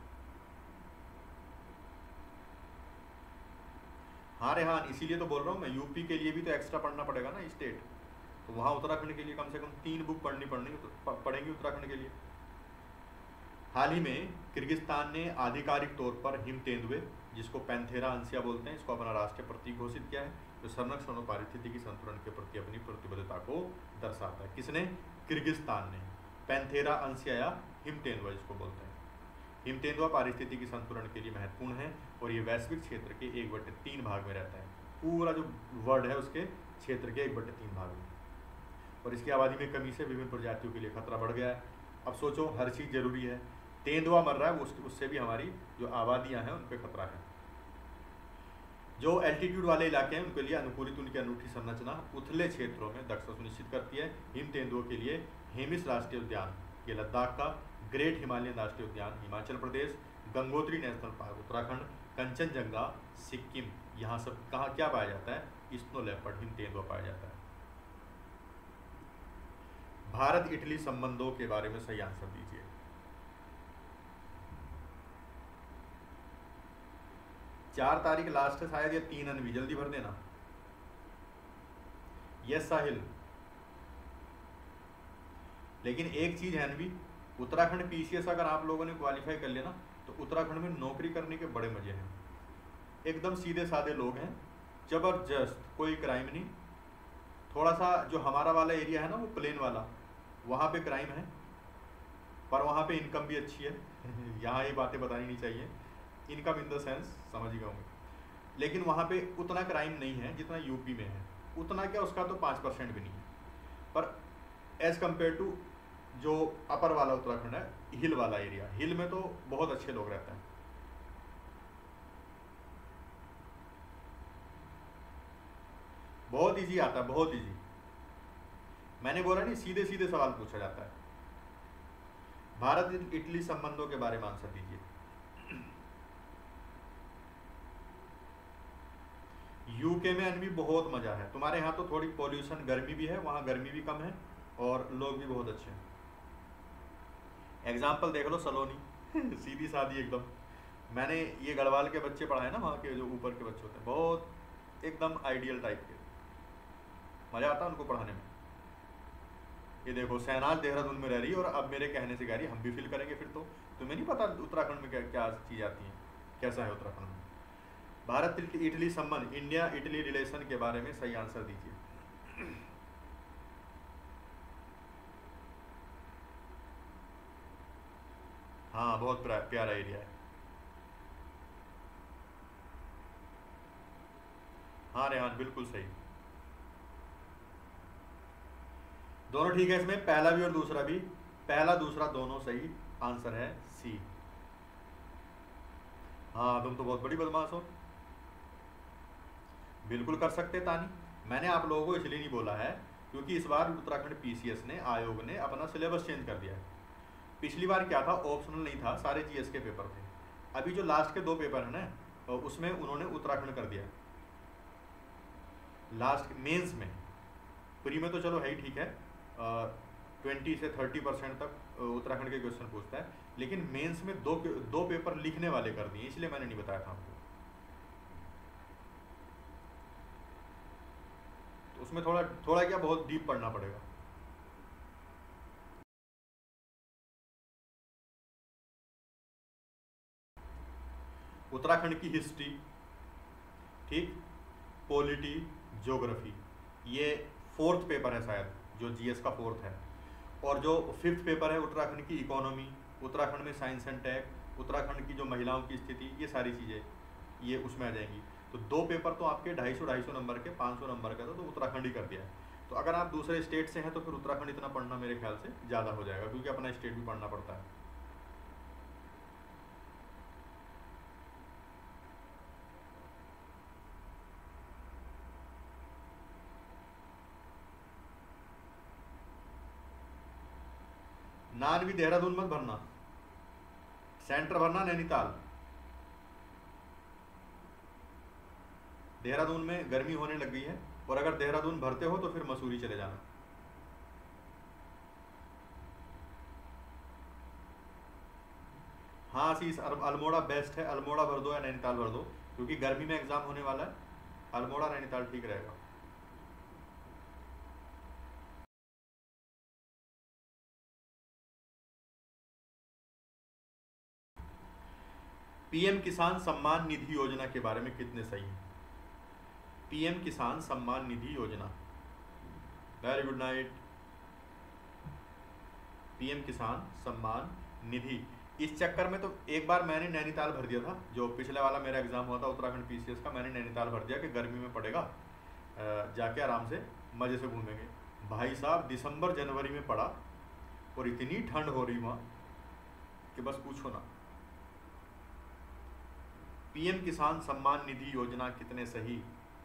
हाँ रेहान, इसीलिए तो बोल रहा हूँ मैं, यूपी के लिए भी तो एक्स्ट्रा पढ़ना पड़ेगा ना स्टेट, तो वहाँ उत्तराखंड के लिए कम से कम तीन बुक पढ़नी पड़नी पड़ेंगी उत्तराखंड के लिए। हाल ही में किर्गिस्तान ने आधिकारिक तौर पर हिम तेंदुए, जिसको पैंथेरा अंसिया बोलते हैं, इसको अपना राष्ट्रीय प्रतीक घोषित किया है, जो संरक्षण और पारिस्थितिकी संतुलन के प्रति अपनी प्रतिबद्धता को दर्शाता है। किसने? किर्गिस्तान ने। पैंथेरा अंसिया या हिम तेंदुआ जिसको बोलते हैं। हिम तेंदुआ पारिस्थितिकी संतुलन के लिए महत्वपूर्ण है और ये वैश्विक क्षेत्र के एक बटे तीन भाग में रहता है। पूरा जो वर्ल्ड है उसके क्षेत्र के एक बटे तीन भाग में, और इसकी आबादी में कमी से विभिन्न प्रजातियों के लिए खतरा बढ़ गया है। अब सोचो, हर चीज़ जरूरी है, तेंदुआ मर रहा है, उस, उससे भी हमारी जो आबादियां हैं उन पर खतरा है। जो एल्टीट्यूड वाले इलाके हैं उनके लिए अनुकूलित उनकी अनूठी संरचना उथले क्षेत्रों में दक्षता सुनिश्चित करती है। हिम तेंदुओं के लिए हेमिस राष्ट्रीय उद्यान ये लद्दाख का, ग्रेट हिमालयन राष्ट्रीय उद्यान हिमाचल प्रदेश, गंगोत्री नेशनल पार्क उत्तराखंड, कंचनजंगा सिक्किम, यहाँ सब कहाँ क्या पाया जाता है? स्नो लेपर्ड हिम तेंदुआ पाया जाता है। भारत इटली संबंधों के बारे में सही आंसर दीजिए। चार तारीख लास्ट है शायद, या तीन अनवी, जल्दी भर देना। यस साहिल, लेकिन एक चीज है अनवी, उत्तराखंड पीसीएस अगर आप लोगों ने क्वालिफाई कर लिया ना तो उत्तराखंड में नौकरी करने के बड़े मजे हैं। एकदम सीधे साधे लोग हैं, जबरदस्त, कोई क्राइम नहीं। थोड़ा सा जो हमारा वाला एरिया है ना वो प्लेन वाला, वहाँ पे क्राइम है, पर वहाँ पे इनकम भी अच्छी है। यहाँ ये बातें बतानी नहीं चाहिए, इनकम इन द सेंस समझ गया हूँ, लेकिन वहाँ पे उतना क्राइम नहीं है जितना यूपी में है। उतना क्या, उसका तो पाँच परसेंट भी नहीं है, पर एज कम्पेयर टू जो अपर वाला उत्तराखंड है, हिल वाला एरिया, हिल में तो बहुत अच्छे लोग रहते हैं। बहुत इजी आता है, बहुत इजी। मैंने बोला नहीं, सीधे सीधे सवाल पूछा जाता है। भारत इटली संबंधों के बारे में आंसर दीजिए। यूके में अनवी बहुत मजा है। तुम्हारे यहाँ तो थोड़ी पॉल्यूशन, गर्मी भी है, वहाँ गर्मी भी कम है और लोग भी बहुत अच्छे हैं। एग्जाम्पल देख लो सलोनी, सीधी सादी एकदम। मैंने ये गढ़वाल के बच्चे पढ़ाए ना, वहाँ के जो ऊपर के बच्चे होते हैं, बहुत एकदम आइडियल टाइप के, मज़ा आता है उनको पढ़ाने में। ये देखो सहनाज देहरादून में रह रही है और अब मेरे कहने से कह रही है हम भी फील करेंगे। फिर तो तुम्हें नहीं पता उत्तराखंड में क्या क्या चीज़ आती है, कैसा है उत्तराखंड में। भारत इटली संबंध, इंडिया इटली रिलेशन के बारे में सही आंसर दीजिए। हाँ, बहुत प्यारा एरिया है। हाँ रेहान, बिल्कुल सही, दोनों ठीक है इसमें, पहला भी और दूसरा भी, पहला दूसरा दोनों सही आंसर है सी। हाँ, तुम तो बहुत बड़ी बदमाश हो, बिल्कुल कर सकते तानी। मैंने आप लोगों को इसलिए नहीं बोला है क्योंकि इस बार उत्तराखंड पीसीएस ने, आयोग ने अपना सिलेबस चेंज कर दिया है। पिछली बार क्या था, ऑप्शनल नहीं था, सारे जीएस के पेपर थे। अभी जो लास्ट के दो पेपर है ना, उसमें उन्होंने उत्तराखंड कर दिया। लास्ट मेंस में, प्री में तो चलो है ही ठीक है, ट्वेंटी से थर्टी परसेंट तक उत्तराखंड के क्वेश्चन पूछता है, लेकिन मेंस में दो दो पेपर लिखने वाले कर दिए, इसलिए मैंने नहीं बताया था आपको। तो उसमें थोड़ा थोड़ा क्या बहुत डीप पढ़ना पड़ेगा। उत्तराखंड की हिस्ट्री, ठीक, पॉलिटी, ज्योग्राफी, ये फोर्थ पेपर है शायद, जो जीएस का फोर्थ है। और जो फिफ्थ पेपर है उत्तराखंड की इकोनॉमी, उत्तराखंड में साइंस एंड टेक, उत्तराखंड की जो महिलाओं की स्थिति, ये सारी चीज़ें ये उसमें आ जाएंगी। तो दो पेपर तो आपके ढाई सौ ढाई सौ नंबर के, पाँच सौ नंबर का था, तो उत्तराखंड ही कर दिया है। तो अगर आप दूसरे स्टेट से हैं तो फिर उत्तराखंड इतना पढ़ना मेरे ख्याल से ज़्यादा हो जाएगा, क्योंकि अपना स्टेट भी पढ़ना पड़ता है। नान भी देहरादून मत भरना, सेंटर भरना नैनीताल। देहरादून में गर्मी होने लग गई है, और अगर देहरादून भरते हो तो फिर मसूरी चले जाना। हाँ आशीष, अल्मोड़ा बेस्ट है, अल्मोड़ा भर दो या नैनीताल भर दो, क्योंकि गर्मी में एग्जाम होने वाला है। अल्मोड़ा नैनीताल ठीक रहेगा। पीएम किसान सम्मान निधि योजना के बारे में कितने सही हैं? पीएम किसान सम्मान निधि योजना, वेरी गुड नाइट। पीएम किसान सम्मान निधि, इस चक्कर में तो एक बार मैंने नैनीताल भर दिया था, जो पिछले वाला मेरा एग्जाम हुआ था उत्तराखंड पीसीएस का, मैंने नैनीताल भर दिया कि गर्मी में पड़ेगा, जाके आराम से मज़े से घूमेंगे। भाई साहब दिसंबर जनवरी में पड़ा और इतनी ठंड हो रही वहाँ कि बस पूछो ना। पीएम किसान सम्मान निधि योजना कितने सही?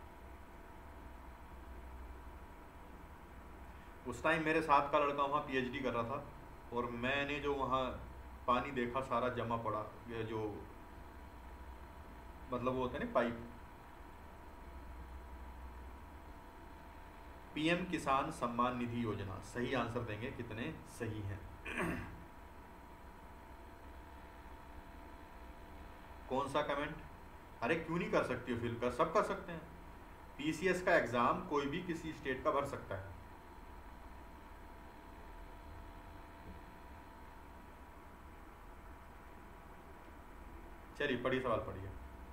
उस टाइम मेरे साथ का लड़का वहाँ पीएचडी कर रहा था, और मैंने जो वहाँ पानी देखा सारा जमा पड़ा, ये जो मतलब वो होते हैं ना पाइप। पीएम किसान सम्मान निधि योजना, सही आंसर देंगे कितने सही हैं। कौन सा कमेंट? अरे क्यों नहीं कर सकती हो, फिल कर, सब कर सकते हैं। पीसीएस का एग्जाम कोई भी किसी स्टेट का भर सकता है। चलिए पढ़िए, सवाल पढ़िए।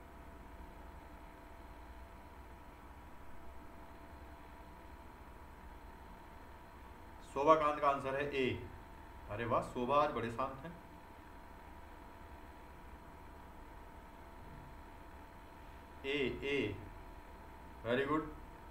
शोभाकांत का आंसर है ए। अरे वाह, शोभा आज बड़े शांत हैं। A A very good.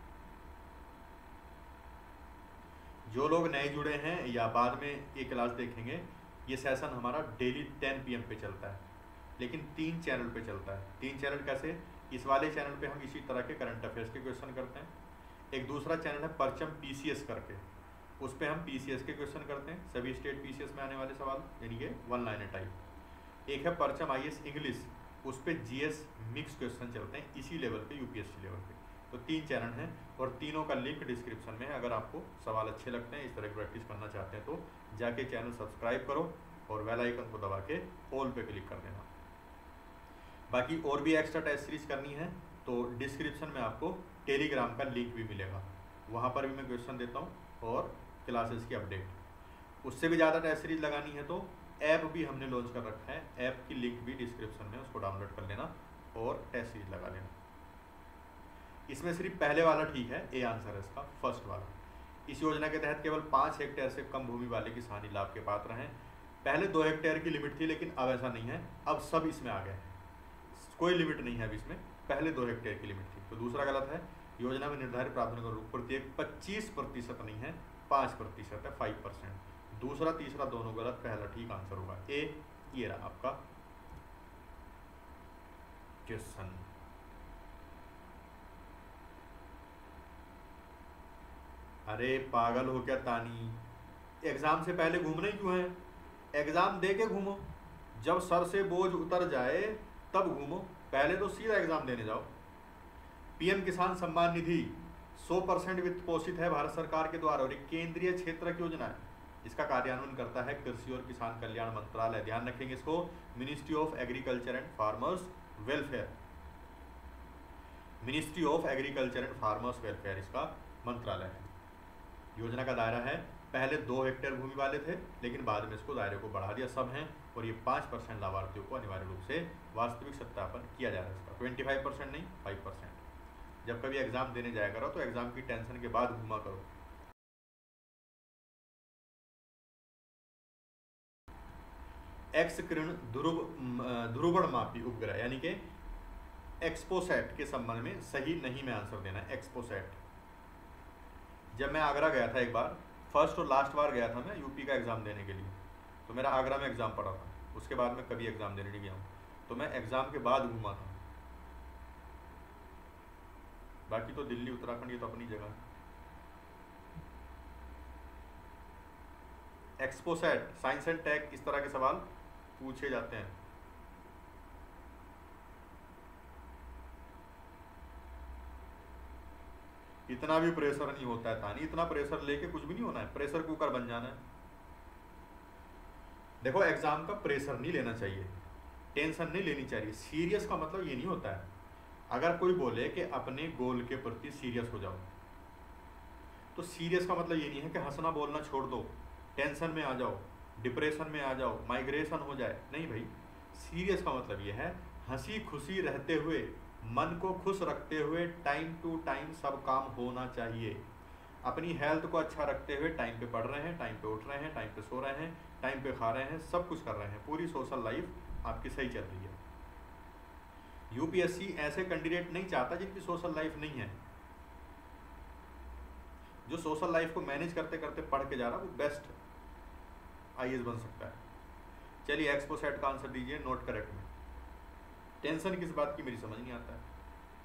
जो लोग नए जुड़े हैं या बाद में ये क्लास देखेंगे, ये सेशन हमारा डेली टेन पी एम पे चलता है, लेकिन तीन चैनल पे चलता है। तीन चैनल कैसे? इस वाले चैनल पे हम इसी तरह के करंट अफेयर्स के क्वेश्चन करते हैं। एक दूसरा चैनल है परचम पीसीएस करके, उस पर हम पीसीएस के क्वेश्चन करते हैं, सभी स्टेट पीसीएस में आने वाले सवाल, यानी कि वन लाइनर टाइप। एक है परचम आईएएस इंग्लिश, उस पर जीएस मिक्स क्वेश्चन चलते हैं इसी लेवल पे, यूपीएससी लेवल पे। तो तीन चैनल हैं, और तीनों का लिंक डिस्क्रिप्शन में है। अगर आपको सवाल अच्छे लगते हैं, इस तरह की प्रैक्टिस करना चाहते हैं, तो जाके चैनल सब्सक्राइब करो और बेल आइकन को दबा के ऑल पे क्लिक कर देना। बाकी और भी एक्स्ट्रा टेस्ट सीरीज करनी है तो डिस्क्रिप्शन में आपको टेलीग्राम का लिंक भी मिलेगा, वहाँ पर भी मैं क्वेश्चन देता हूँ और क्लासेस की अपडेट। उससे भी ज़्यादा टेस्ट सीरीज लगानी है तो ऐप भी हमने लॉन्च कर रखा है, ऐप की लिंक भी डिस्क्रिप्शन में, उसको डाउनलोड कर लेना और टेस्ट सीरीज लगा लेना। इसमें सिर्फ पहले वाला ठीक है, ए आंसर है इसका, फर्स्ट वाला। इस योजना के तहत केवल पाँच हेक्टेयर से कम भूमि वाले किसान ही लाभ के पात्र हैं। पहले दो हेक्टेयर की लिमिट थी, लेकिन अब ऐसा नहीं है, अब सब इसमें आ गए हैं, कोई लिमिट नहीं है अब इसमें, पहले दो हेक्टेयर की लिमिट थी। तो दूसरा गलत है। योजना में निर्धारित प्रावधान का रूप प्रत्येक पच्चीस प्रतिशत नहीं है, पाँच प्रतिशत है, फाइव परसेंट। दूसरा तीसरा दोनों गलत, पहला ठीक आंसर होगा ए। ये रहा आपका क्वेश्चन। अरे पागल हो क्या तानी, एग्जाम से पहले घूमना ही क्यों है? एग्जाम दे के घूमो, जब सर से बोझ उतर जाए तब घूमो, पहले तो सीधा एग्जाम देने जाओ। पीएम किसान सम्मान निधि सौ परसेंट वित्त पोषित है भारत सरकार के द्वारा और एक केंद्रीय क्षेत्र की योजना है। इसका कार्यान्वयन करता है कृषि और किसान कल्याण मंत्रालय। ध्यान रखेंगे इसको, ministry of agriculture and farmers welfare, ministry of agriculture and farmers welfare इसका मंत्रालय है। योजना का दायरा है, पहले दो हेक्टेयर भूमि वाले थे, लेकिन बाद में इसको दायरे को बढ़ा दिया, सब हैं, और ये पाँच परसेंट लाभार्थियों को अनिवार्य रूप से वास्तविक सत्यापन किया जा रहा है इसका। ट्वेंटी फाइव परसेंट नहीं, फाइव परसेंट। जब कभी एग्जाम देने जाया करो तो एग्जाम की टेंशन के बाद घूमा करो। एक्स किरण ध्रुव ध्रुवण मापी उपग्रह यानी कि एक्सपोसैट के संबंध में सही नहीं में आंसर देना है। एक्सपोसैट, जब मैं आगरा गया था एक बार, फर्स्ट और लास्ट बार गया था मैं यूपी का एग्ज़ाम देने के लिए, तो मेरा आगरा में एग्ज़ाम पड़ा था, उसके बाद मैं कभी एग्ज़ाम देने नहीं गया हूँ, तो मैं एग्ज़ाम के बाद घूमा था। बाकी तो दिल्ली उत्तराखंड ये तो अपनी जगह है। एक्सपोसैट, साइंस एंड टेक, इस तरह के सवाल पूछे जाते हैं। इतना भी प्रेशर नहीं होता है तानी, इतना प्रेशर लेके कुछ भी नहीं होना है, प्रेशर कुकर बन जाना है। देखो एग्जाम का प्रेशर नहीं लेना चाहिए, टेंशन नहीं लेनी चाहिए। सीरियस का मतलब ये नहीं होता है, अगर कोई बोले कि अपने गोल के प्रति सीरियस हो जाओ, तो सीरियस का मतलब ये नहीं है कि हंसना बोलना छोड़ दो, टेंशन में आ जाओ, डिप्रेशन में आ जाओ, माइग्रेशन हो जाए, नहीं भाई। सीरियस का मतलब ये है हंसी खुशी रहते हुए, मन को खुश रखते हुए, टाइम टू टाइम सब काम होना चाहिए। अपनी हेल्थ को अच्छा रखते हुए टाइम पे पढ़ रहे हैं, टाइम पे उठ रहे हैं, टाइम पे सो रहे हैं, टाइम पे खा रहे हैं, सब कुछ कर रहे हैं, पूरी सोशल लाइफ आपकी सही चल रही है। यूपीएससी ऐसे कैंडिडेट नहीं चाहता जिनकी सोशल लाइफ नहीं है। जो सोशल लाइफ को मैनेज करते करते पढ़ के जा रहा है वो बेस्ट आईएएस बन सकता है। चलिए एक्सपोसैट का आंसर दीजिए नोट करेक्ट में। टेंशन किस बात की मेरी समझ नहीं आता है।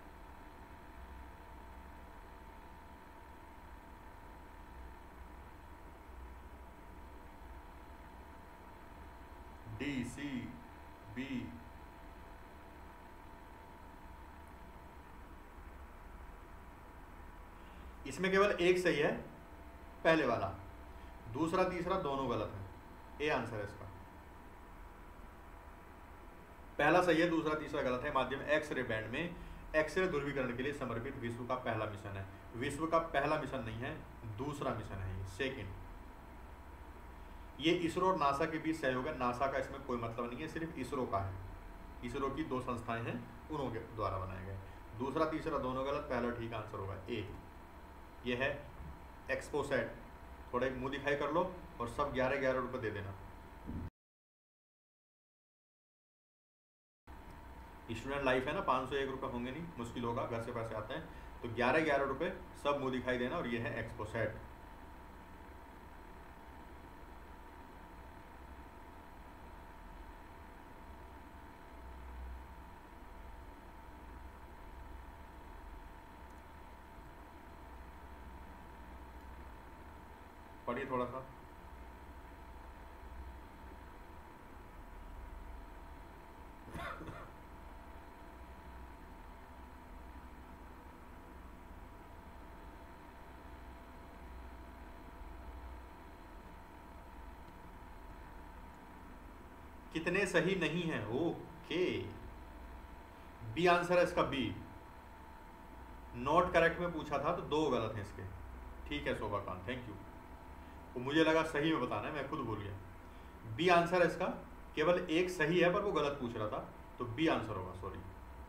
डी, सी, बी, इसमें केवल एक सही है, पहले वाला, दूसरा तीसरा दोनों गलत है। ए आंसर है इसका, पहला सही है, दूसरा तीसरा गलत है। माध्यम एक्सरे बैंड में एक्सरे ध्रुवीकरण के लिए समर्पित विश्व का पहला मिशन है। विश्व का पहला मिशन नहीं है, दूसरा मिशन है, ये सेकंड। ये इसरो और नासा के बीच सहयोग है। नासा का इसमें कोई मतलब नहीं है, सिर्फ इसरो का है। इसरो की दो संस्थाएं हैं, उन्हों के द्वारा बनाए गए। दूसरा तीसरा दोनों गलत, पहला ठीक आंसर होगा ए। ये है एक्सपोसैट। थोड़ा मुंह दिखाई कर लो और सब ग्यारह ग्यारह रुपये दे देना। स्टूडेंट लाइफ है ना, पाँच सौ एक रुपये होंगे नहीं, मुश्किल होगा, घर से पैसे आते हैं, तो ग्यारह ग्यारह रुपये सब मुंह दिखाई देना। और ये है एक्सपोसैट। पढ़िए थोड़ा सा। कितने सही नहीं है, ओके। बी आंसर है इसका, बी। नॉट करेक्ट में पूछा था तो दो गलत हैं इसके। ठीक है शोभाकांत, थैंक यू। तो मुझे लगा सही में बताना है, मैं खुद भूल गया। बी आंसर है इसका, केवल एक सही है पर वो गलत पूछ रहा था, तो बी आंसर होगा, सॉरी।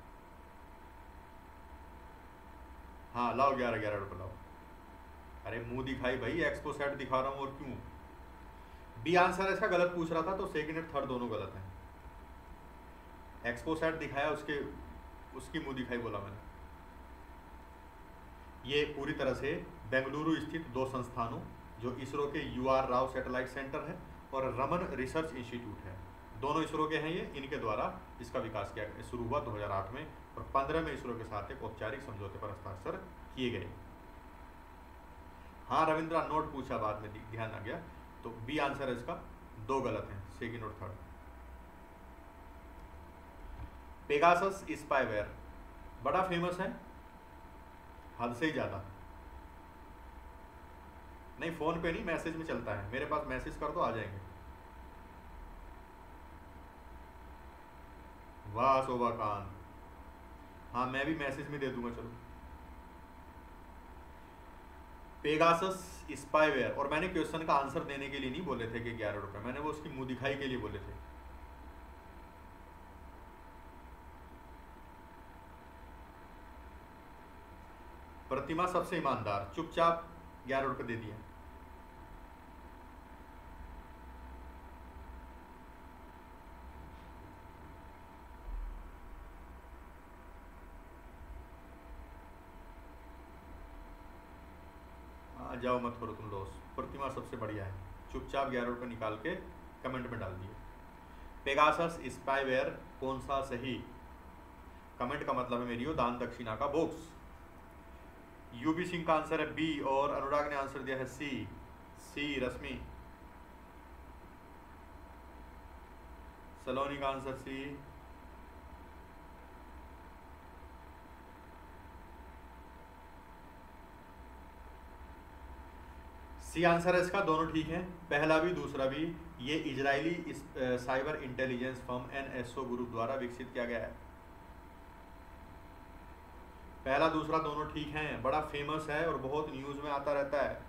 हाँ लाओ ग्यारह ग्यारह रुपये लाओ। अरे मुंह दिखाई भाई, एक्सपोसैट दिखा रहा हूँ और क्यों। बी आंसर है इसका, गलत पूछ रहा था तो सेकंड और थर्ड दोनों गलत हैं। एक्सपोसैट दिखाया, उसके उसकी मुंह दिखाई बोला मैंने। ये पूरी तरह से बेंगलुरु स्थित दो संस्थानों, जो इसरो के U R Rao satellite centre है और रमन रिसर्च इंस्टीट्यूट है, दोनों इसरो के हैं ये, इनके द्वारा इसका विकास किया गया। शुरू हुआ दो हज़ार आठ में और पंद्रह में इसरो के साथ एक औपचारिक समझौते पर हस्ताक्षर किए गए। हाँ रविंद्रा, नोट पूछा बाद में, ध्यान आ गया। तो बी आंसर है इसका, दो गलत हैं, सेकंड और थर्ड। पेगासस स्पाईवेयर बड़ा फेमस है, हद से ही ज्यादा। नहीं फोन पे नहीं, मैसेज में चलता है, मेरे पास मैसेज कर दो आ जाएंगे। वाह शोभाकांत, हाँ मैं भी मैसेज में दे दूंगा, चलो। पेगासस स्पाईवेयर, और मैंने क्वेश्चन का आंसर देने के लिए नहीं बोले थे कि ग्यारह रुपए, मैंने वो उसकी मुंह दिखाई के लिए बोले थे। प्रतिमा सबसे ईमानदार, चुपचाप ग्यारह रुपए दे दिए। आ जाओ मत करो तुम लॉस, प्रतिमा सबसे बढ़िया है, चुपचाप ग्यारह रुपए निकाल के कमेंट में डाल दिए। पेगासस स्पाईवेयर कौन सा सही? कमेंट का मतलब है मेरी हो दान दक्षिणा का बॉक्स। यूबी सिंह का आंसर है बी, और अनुराग ने आंसर दिया है सी। सी रश्मि, सलोनी का आंसर सी। सी आंसर है इसका, दोनों ठीक है, पहला भी दूसरा भी। ये Israeli cyber intelligence firm NSO group द्वारा विकसित किया गया है। पहला दूसरा दोनों ठीक हैं, बड़ा फेमस है और बहुत न्यूज में आता रहता है।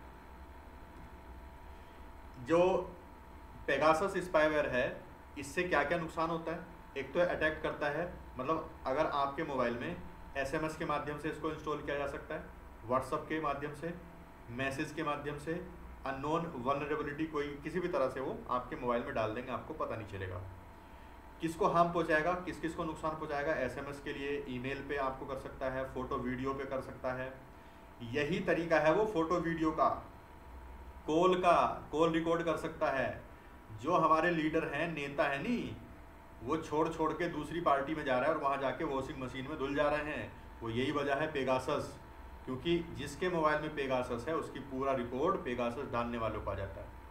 जो पेगासस स्पाईवेयर है, इससे क्या क्या नुकसान होता है? एक तो अटैक करता है, मतलब अगर आपके मोबाइल में एसएमएस के माध्यम से इसको इंस्टॉल किया जा सकता है, व्हाट्सएप के माध्यम से, मैसेज के माध्यम से, अननोन वल्नरेबिलिटी कोई किसी भी तरह से वो आपके मोबाइल में डाल देंगे, आपको पता नहीं चलेगा। किसको हार्म पहुंचाएगा, किस किस को नुकसान पहुंचाएगा? एसएमएस के लिए, ईमेल पे आपको कर सकता है, फोटो वीडियो पे कर सकता है। यही तरीका है वो फोटो वीडियो का, कॉल का, कॉल रिकॉर्ड कर सकता है। जो हमारे लीडर हैं, नेता है नहीं, वो छोड़ छोड़ के दूसरी पार्टी में जा रहा है और वहां जाके वॉशिंग मशीन में धुल जा रहे हैं, वो यही वजह है पेगासस। क्योंकि जिसके मोबाइल में पेगासस है उसकी पूरा रिकॉर्ड पेगासस डालने वालों को आ जाता है।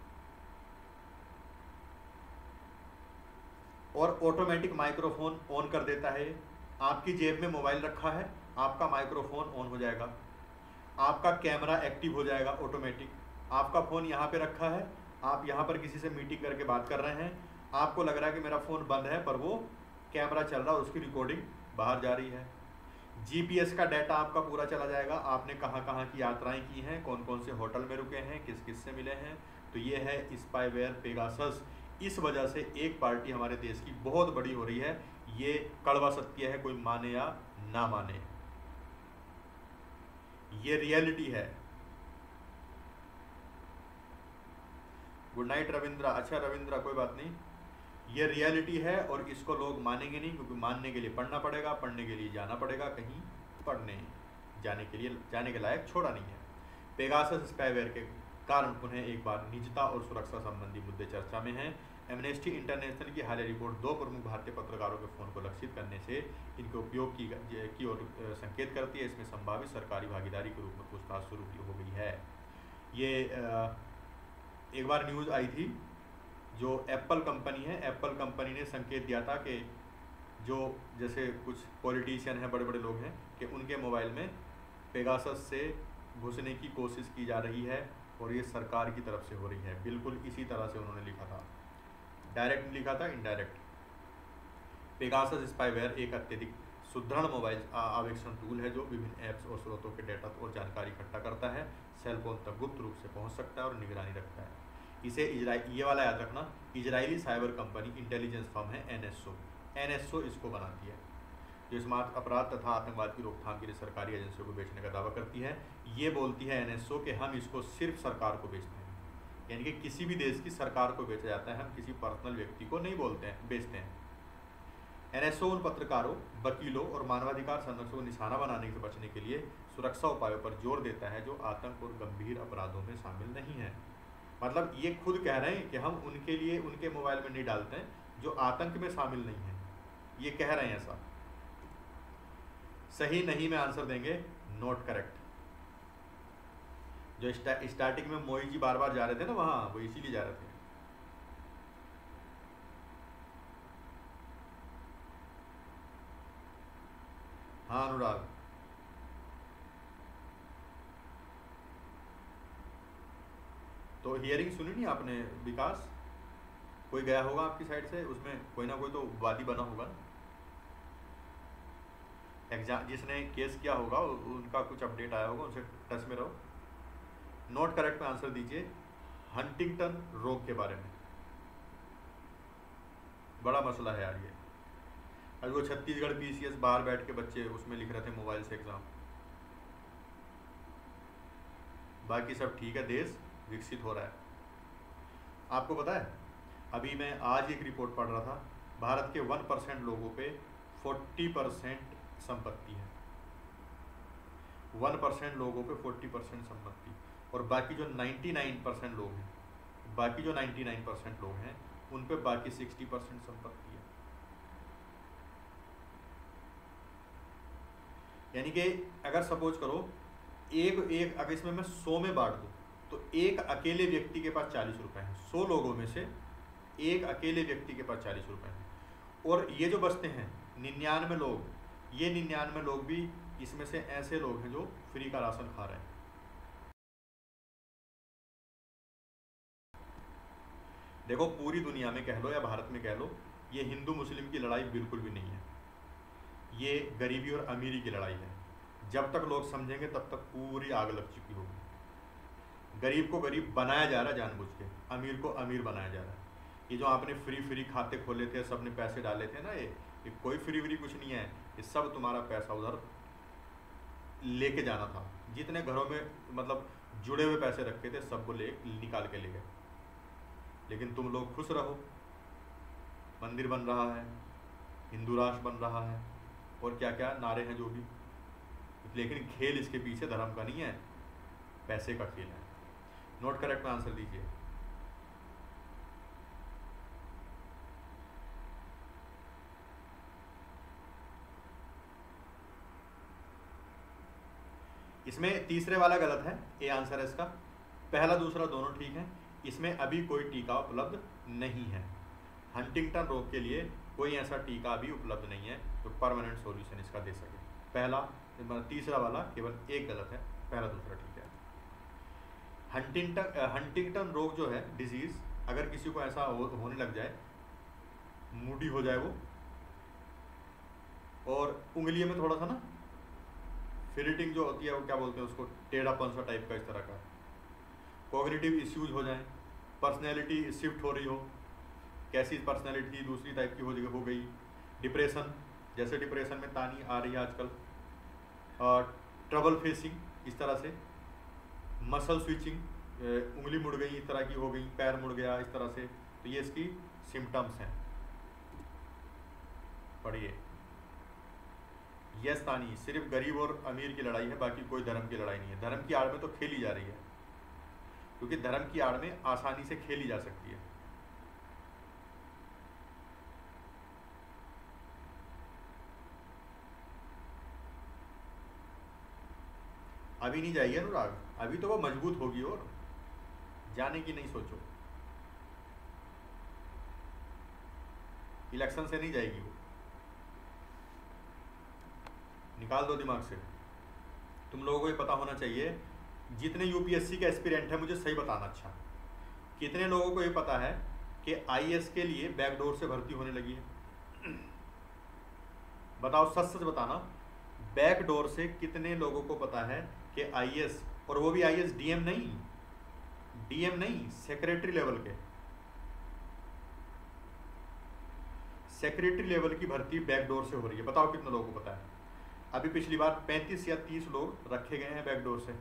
और ऑटोमेटिक माइक्रोफोन ऑन कर देता है। आपकी जेब में मोबाइल रखा है, आपका माइक्रोफोन ऑन हो जाएगा, आपका कैमरा एक्टिव हो जाएगा ऑटोमेटिक। आपका फ़ोन यहाँ पे रखा है, आप यहाँ पर किसी से मीटिंग करके बात कर रहे हैं, आपको लग रहा है कि मेरा फ़ोन बंद है, पर वो कैमरा चल रहा है, उसकी रिकॉर्डिंग बाहर जा रही है। जीपीएस का डाटा आपका पूरा चला जाएगा, आपने कहाँ कहाँ की यात्राएं की हैं, कौन कौन से होटल में रुके हैं, किस किस से मिले हैं। तो ये है स्पाईवेयर पेगासस। इस वजह से एक पार्टी हमारे देश की बहुत बड़ी हो रही है। ये कड़वा सत्य है, कोई माने या ना माने, ये रियलिटी है। Good night Ravindra. अच्छा रविंद्रा, कोई बात नहीं, ये रियलिटी है और इसको लोग मानेंगे नहीं, क्योंकि मानने के लिए पढ़ना पड़ेगा, पढ़ने के लिए जाना पड़ेगा कहीं, पढ़ने जाने के लिए जाने के लायक छोड़ा नहीं है। पेगासस स्पाईवेयर के कारण पुनः एक बार निजता और सुरक्षा संबंधी मुद्दे चर्चा में हैं। एमनेस्टी इंटरनेशनल की हालिया रिपोर्ट दो प्रमुख भारतीय पत्रकारों के फ़ोन को लक्षित करने से इनके उपयोग की की ओर संकेत करती है। इसमें संभावित सरकारी भागीदारी के रूप में पूछताछ शुरू हो गई है। ये एक बार न्यूज़ आई थी, जो एप्पल कंपनी है, एप्पल कंपनी ने संकेत दिया था कि जो जैसे कुछ पॉलिटिशियन हैं, बड़े बड़े लोग हैं, कि उनके मोबाइल में पेगासस से घुसने की कोशिश की जा रही है और ये सरकार की तरफ से हो रही है। बिल्कुल इसी तरह से उन्होंने लिखा था, डायरेक्ट लिखा था, इनडायरेक्ट। पेगासस स्पाईवेयर एक अत्यधिक सुदृढ़ मोबाइल आवेक्षण टूल है जो विभिन्न ऐप्स और स्रोतों के डेटा और जानकारी इकट्ठा करता है, सेल फोन तक गुप्त रूप से पहुंच सकता है और निगरानी रखता है। इसे इजराइल, ये वाला याद रखना, Israeli cyber company intelligence firm है एनएसओ, एनएसओ इसको बनाती है, जो स्मार्ट अपराध तथा आतंकवाद की रोकथाम के लिए सरकारी एजेंसियों को बेचने का दावा करती है। ये बोलती है एनएसओ कि हम इसको सिर्फ सरकार को बेचते हैं, यानी कि किसी भी देश की सरकार को बेचा जाता है, हम किसी पर्सनल व्यक्ति को नहीं बोलते हैं, बेचते हैं। एनएसओ उन पत्रकारों, वकीलों और मानवाधिकार संरक्षकों को निशाना बनाने से बचने के लिए सुरक्षा उपायों पर जोर देता है जो आतंक और गंभीर अपराधों में शामिल नहीं है। मतलब ये खुद कह रहे हैं कि हम उनके लिए उनके मोबाइल में नहीं डालते हैं जो आतंक में शामिल नहीं है, ये कह रहे हैं ऐसा। सही नहीं में आंसर देंगे नॉट करेक्ट। जो स्टा, स्टार्टिंग में मोई जी बार बार जा रहे थे ना वहां, वो इसीलिए जा रहे थे। हाँ अनुराग, तो हियरिंग सुनी नहीं आपने विकास? कोई गया होगा आपकी साइड से, उसमें कोई ना कोई तो वादी बना होगा, एग्जाम जिसने केस किया होगा उनका कुछ अपडेट आया होगा, उनसे टच में रहो। नॉट करेक्ट में आंसर दीजिए हंटिंगटन रोग के बारे में। बड़ा मसला है यार ये। अभी वो छत्तीसगढ़ पीसीएस बाहर बैठ के बच्चे उसमें लिख रहे थे मोबाइल से एग्जाम। बाकी सब ठीक है, देश विकसित हो रहा है। आपको पता है अभी मैं आज एक रिपोर्ट पढ़ रहा था, भारत के वन परसेंट लोगों पे फोर्टी परसेंट संपत्ति है। वन परसेंट लोगों पे फोर्टी परसेंट संपत्ति, और बाकी जो नाइन्टी नाइन परसेंट लोग हैं बाकी जो नाइन्टी नाइन परसेंट लोग हैं उन पे बाकी सिक्सटी परसेंट संपत्ति है। यानी कि अगर सपोज करो एक एक अगर इसमें मैं सौ में बांट दूं तो एक अकेले व्यक्ति के पास चालीस रुपए हैं। सौ लोगों में से एक अकेले व्यक्ति के पास चालीस रुपए हैं, और ये जो बचते हैं निन्यानवे लोग, ये निन्यानवे लोग भी इसमें से ऐसे लोग हैं जो फ्री का राशन खा रहे हैं। देखो पूरी दुनिया में कह लो या भारत में कह लो, ये हिंदू मुस्लिम की लड़ाई बिल्कुल भी नहीं है, ये गरीबी और अमीरी की लड़ाई है। जब तक लोग समझेंगे तब तक पूरी आग लग चुकी होगी। गरीब को गरीब बनाया जा रहा है जानबूझ के, अमीर को अमीर बनाया जा रहा है। ये जो आपने फ्री फ्री खाते खोले थे, सब ने पैसे डाले थे ना, ये ये कोई फ्री फ्री कुछ नहीं है, ये सब तुम्हारा पैसा उधर लेके जाना था। जितने घरों में मतलब जुड़े हुए पैसे रखे थे सब वो ले निकाल के ले गए। लेकिन तुम लोग खुश रहो, मंदिर बन रहा है, हिंदू राष्ट्र बन रहा है, और क्या क्या नारे हैं जो भी, लेकिन खेल इसके पीछे धर्म का नहीं है, पैसे का खेल है। नोट करेक्ट में आंसर दीजिए। इसमें तीसरे वाला गलत है, ए आंसर है इसका। पहला दूसरा दोनों ठीक है। इसमें अभी कोई टीका उपलब्ध नहीं है। हंटिंगटन रोग के लिए कोई ऐसा टीका अभी उपलब्ध नहीं है जो परमानेंट सॉल्यूशन इसका दे सके। पहला तीसरा वाला केवल एक गलत है, पहला दूसरा ठीक है। हंटिंगटन हंटिंगटन रोग जो है डिजीज, अगर किसी को ऐसा हो, होने लग जाए, मूडी हो जाए वो, और उंगलियों में थोड़ा सा ना फिलिटिंग जो होती है वो क्या बोलते हैं उसको, टेढ़ापन सा टाइप का इस तरह का, कॉग्निटिव इश्यूज हो जाए, पर्सनैलिटी शिफ्ट हो रही हो, कैसी पर्सनैलिटी दूसरी टाइप की हो हो गई, डिप्रेशन, जैसे डिप्रेशन में तानी आ रही है आजकल, और ट्रबल फेसिंग इस तरह से, मसल स्विचिंग, उंगली मुड़ गई इस तरह की हो गई, पैर मुड़ गया इस तरह से, तो ये इसकी सिम्टम्स हैं। पढ़िए। यस तानी, सिर्फ गरीब और अमीर की लड़ाई है, बाकी कोई धर्म की लड़ाई नहीं है। धर्म की आड़ में तो खेली जा रही है, क्योंकि धर्म की आड़ में आसानी से खेली जा सकती है। अभी नहीं जाएगी अनुराग, अभी तो वो मजबूत होगी और जाने की नहीं सोचो, इलेक्शन से नहीं जाएगी वो, निकाल दो दिमाग से। तुम लोगों को ये पता होना चाहिए, जितने यूपीएससी के एस्पिरेंट है, मुझे सही बताना अच्छा, कितने लोगों को ये पता है कि आईएएस के लिए बैकडोर से भर्ती होने लगी है? बताओ, सच सच बताना, बैकडोर से कितने लोगों को पता है कि आईएएस, और वो भी आईएएस डीएम नहीं, डीएम नहीं, सेक्रेटरी लेवल के, सेक्रेटरी लेवल की भर्ती बैकडोर से हो रही है। बताओ कितने लोगों को पता है? अभी पिछली बार पैंतीस या तीस लोग रखे गए हैं बैकडोर से।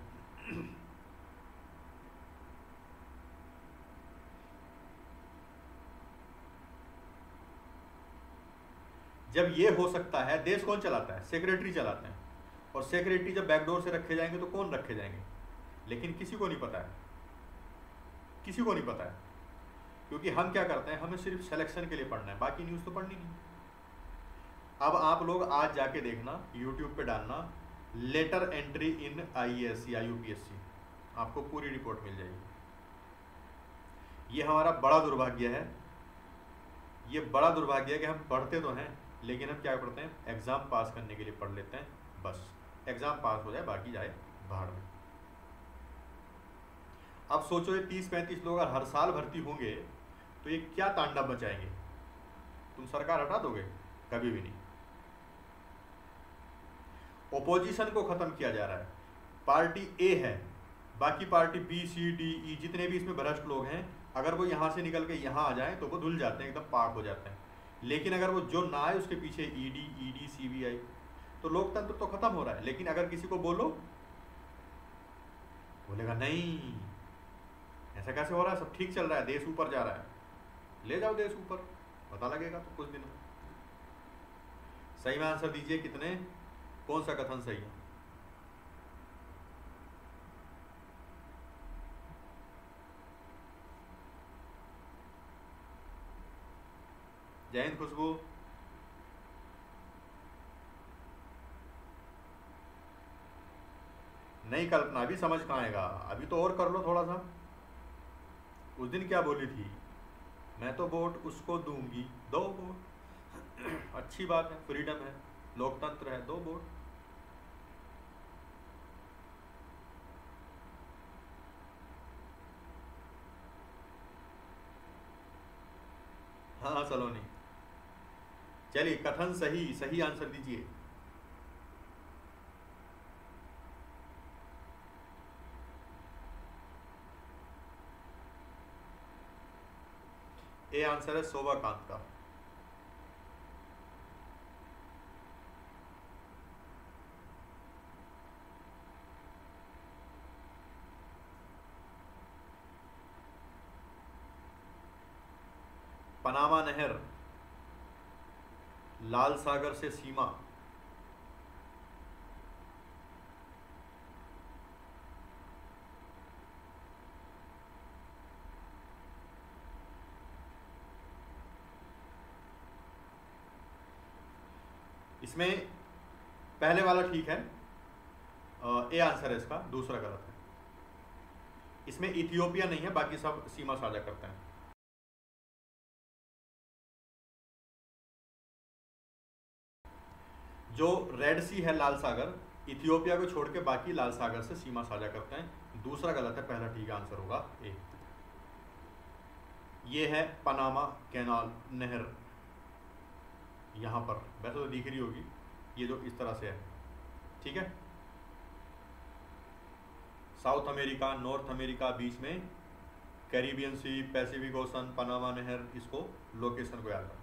जब ये हो सकता है, देश कौन चलाता है? सेक्रेटरी चलाते हैं, और सेक्रेटरी जब बैकडोर से रखे जाएंगे तो कौन रखे जाएंगे? लेकिन किसी को नहीं पता है, किसी को नहीं पता है, क्योंकि हम क्या करते हैं, हमें सिर्फ सिलेक्शन के लिए पढ़ना है, बाकी न्यूज़ तो पढ़नी नहीं। अब आप लोग आज जाके देखना, यूट्यूब पे डालना लेटर एंट्री इन आईएएस या यूपीएससी, आपको पूरी रिपोर्ट मिल जाएगी। ये हमारा बड़ा दुर्भाग्य है, ये बड़ा दुर्भाग्य है कि हम पढ़ते तो हैं, लेकिन हम क्या पढ़ते हैं, एग्ज़ाम पास करने के लिए पढ़ लेते हैं, बस एग्ज़ाम पास हो जाए, बाकी जाए भाड़ में। अब सोचो, ये तीस पैंतीस लोग अगर हर साल भर्ती होंगे तो ये क्या तांडव मचाएंगे? तुम सरकार हटा दोगे? कभी भी नहीं। ओपोजिशन को ख़त्म किया जा रहा है। पार्टी ए है बाकी party B C D E जितने भी इसमें भ्रष्ट लोग हैं, अगर वो यहाँ से निकल के यहाँ आ जाएं तो वो धुल जाते हैं, एकदम पाक हो जाते हैं। लेकिन अगर वो जो ना आए उसके पीछे ईडी ईडी सीबीआई, तो लोकतंत्र तो खत्म हो रहा है। लेकिन अगर किसी को बोलो, बोलेगा नहीं ऐसा कैसे हो रहा है, सब ठीक चल रहा है, देश ऊपर जा रहा है। ले जाओ देश ऊपर, पता लगेगा तो कुछ दिनों। सही में आंसर दीजिए, कितने, कौन सा कथन सही है? जय हिंद खुशबू। नहीं कल्पना, अभी समझ कहाँ आएगा, अभी तो और कर लो थोड़ा सा। उस दिन क्या बोली थी, मैं तो वोट उसको दूंगी, दो वोट। अच्छी बात है, फ्रीडम है, लोकतंत्र है, दो वोट। हाँ हाँ सलोनी, चलिए कथन सही, सही आंसर दीजिए। ए आंसर है शोभाकांत का। पनामा नहर, लाल सागर से सीमा, इसमें पहले वाला ठीक है, ए आंसर है इसका, दूसरा गलत है। इसमें इथियोपिया नहीं है, बाकी सब सीमा साझा करते हैं। जो रेड सी है, लाल सागर, इथियोपिया को छोड़ के बाकी लाल सागर से सीमा साझा करते हैं। दूसरा गलत है, पहला ठीक आंसर होगा ए। ये है पनामा कैनाल नहर, यहां पर वैसे तो दिख रही होगी, ये जो इस तरह से है, ठीक है। साउथ अमेरिका, नॉर्थ अमेरिका, बीच में Caribbean sea, Pacific ocean, Panama नहर, इसको लोकेशन को याद रखना।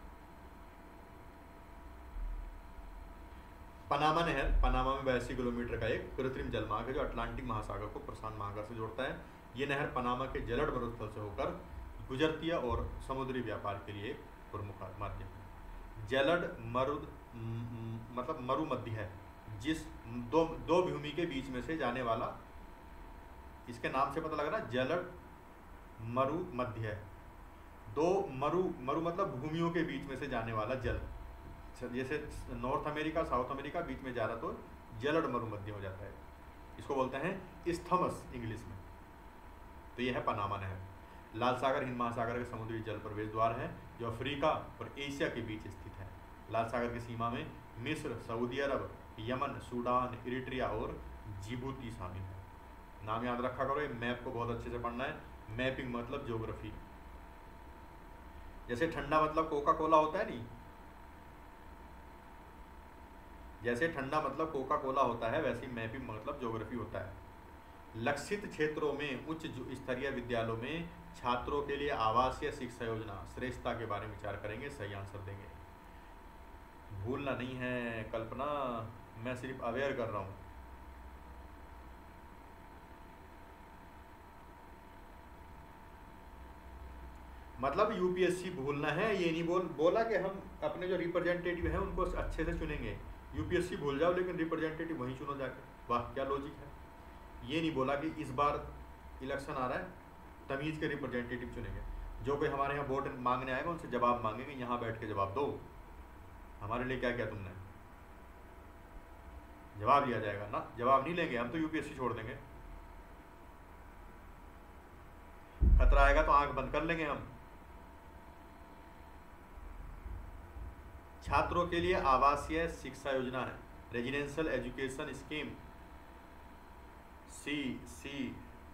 पनामा नहर, पनामा में बयासी किलोमीटर का एक कृत्रिम जलमार्ग है जो अटलांटिक महासागर को प्रशांत महासागर से जोड़ता है। ये नहर पनामा के जलद मरुस्थल से होकर गुजरती है और समुद्री व्यापार के लिए प्रमुख माध्यम है। जलद मरुद मतलब मरुमध्य है, जिस दो दो भूमि के बीच में से जाने वाला, इसके नाम से पता लग रहा है, जलद मरुमध्य है। दो मरु मरु मतलब भूमियों के बीच में से जाने वाला जल, जैसे नॉर्थ अमेरिका, साउथ अमेरिका बीच में जा रहा तो जलद मरुमध्य हो जाता है। इसको बोलते हैं इस्थमस इंग्लिश में। तो यह है पनामा नहर। लाल सागर हिंद महासागर के समुद्री जल प्रवेश द्वार है जो अफ्रीका और एशिया के बीच स्थित है। लाल सागर की सीमा में मिस्र, Saudi Arab, Yemen, Sudan, Eritrea और जिबूती शामिल है। नाम याद रखा करो, ये मैप को बहुत अच्छे से पढ़ना है। मैपिंग मतलब ज्योग्राफी। जैसे ठंडा मतलब कोका कोला होता है नहीं, जैसे ठंडा मतलब कोका कोला होता है, वैसे मैपिंग मतलब ज्योग्राफी होता है। लक्षित क्षेत्रों में उच्च स्तरीय विद्यालयों में छात्रों के लिए आवासीय शिक्षा योजना श्रेष्ठता के बारे में विचार करेंगे, सही आंसर देंगे। भूलना नहीं है कल्पना, मैं सिर्फ अवेयर कर रहा हूँ। मतलब यूपीएससी भूलना है, ये नहीं बोल बोला कि हम अपने जो रिप्रेजेंटेटिव हैं उनको अच्छे से चुनेंगे। यूपीएससी भूल जाओ लेकिन रिप्रेजेंटेटिव वहीं चुनो जाके, वाह क्या लॉजिक है। ये नहीं बोला कि इस बार इलेक्शन आ रहा है तमीज़ के रिप्रेजेंटेटिव चुनेंगे। जो कोई हमारे यहाँ वोट मांगने आएगा उनसे जवाब मांगेंगे, यहाँ बैठ के जवाब दो, हमारे लिए क्या क्या तुमने, जवाब लिया जाएगा ना। जवाब नहीं लेंगे हम तो यूपीएससी छोड़ देंगे। खतरा आएगा तो आंख बंद कर लेंगे हम। छात्रों के लिए आवासीय शिक्षा योजना है, residential education scheme, C C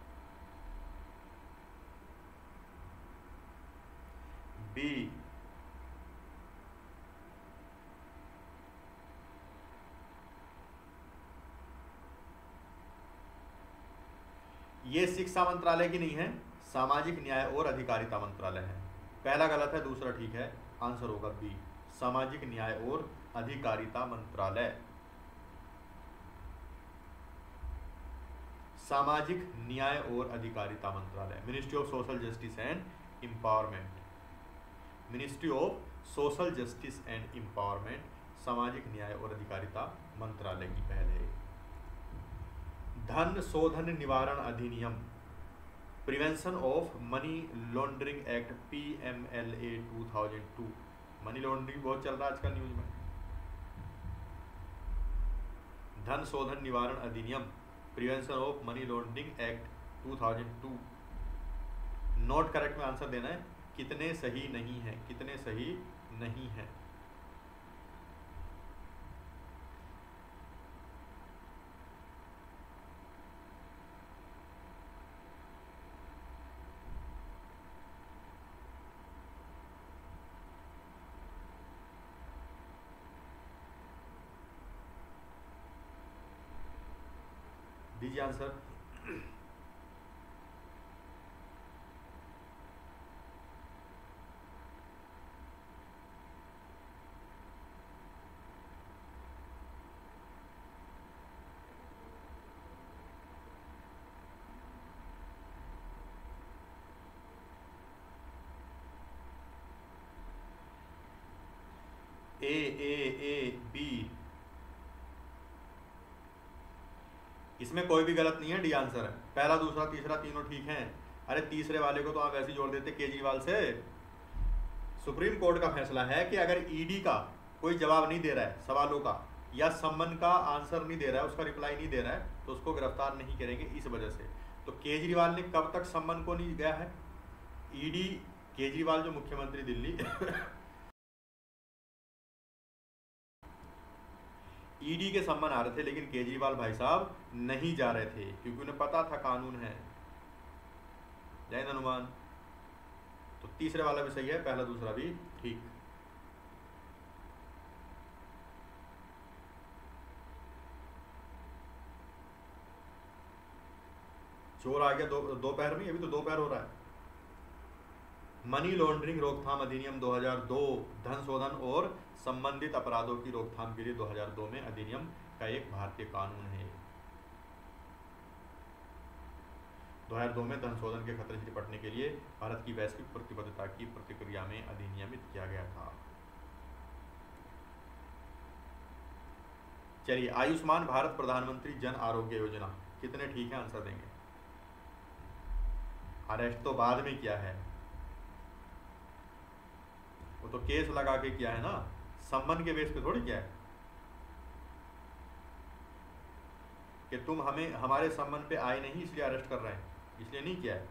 B ये शिक्षा मंत्रालय की नहीं है, सामाजिक न्याय और अधिकारिता मंत्रालय है। पहला गलत है, दूसरा ठीक है। आंसर होगा बी, सामाजिक न्याय और अधिकारिता मंत्रालय। सामाजिक न्याय और अधिकारिता मंत्रालय, ministry of social justice and empowerment, ministry of social justice and empowerment, सामाजिक न्याय और अधिकारिता मंत्रालय की पहल है। धन शोधन निवारण अधिनियम, prevention of money laundering act, P M L A two thousand two. Money laundering बहुत चल रहा है आजकल न्यूज में। धन शोधन निवारण अधिनियम, prevention of money laundering act two thousand two. Not correct में आंसर देना है, कितने सही नहीं है, कितने सही नहीं है। दीजिए आंसर। ए ए ए बी, इसमें कोई भी गलत नहीं है, डी आंसर है। पहला दूसरा तीसरा तीनों ठीक हैं। अरे तीसरे वाले को तो आप वैसे ही जोड़ देते केजरीवाल से। सुप्रीम कोर्ट का फैसला है कि अगर ईडी का कोई जवाब नहीं दे रहा है सवालों का, या सम्मन का आंसर नहीं दे रहा है, उसका रिप्लाई नहीं दे रहा है, तो उसको गिरफ्तार नहीं करेंगे इस वजह से। तो केजरीवाल ने कब तक सम्मन को नहीं गया है? ईडी, केजरीवाल जो मुख्यमंत्री दिल्ली ईडी के सम्मन आ रहे थे, लेकिन केजरीवाल भाई साहब नहीं जा रहे थे क्योंकि उन्हें पता था कानून है। जय हनुमान। तो तीसरे वाला भी सही है, पहला दूसरा भी ठीक। चोर आ गया दो दोपहर में, अभी तो दोपहर हो रहा है। मनी लॉन्ड्रिंग रोकथाम अधिनियम दो हज़ार दो, धन शोधन और संबंधित अपराधों की रोकथाम के लिए दो हज़ार दो में अधिनियम का एक भारतीय कानून है। दो हज़ार दो में धन शोधन के खतरे से निपटने के लिए भारत की वैश्विक प्रतिबद्धता की प्रतिक्रिया में अधिनियमित किया गया था। चलिए, आयुष्मान भारत प्रधानमंत्री जन आरोग्य योजना, कितने ठीक है आंसर देंगे? अरेस्ट तो बाद में किया है, वो तो केस लगा के किया है ना, सम्मन के बेस पे थोड़ी किया है कि तुम हमें हमारे सम्मन पे आए नहीं इसलिए अरेस्ट कर रहे हैं, इसलिए नहीं किया है।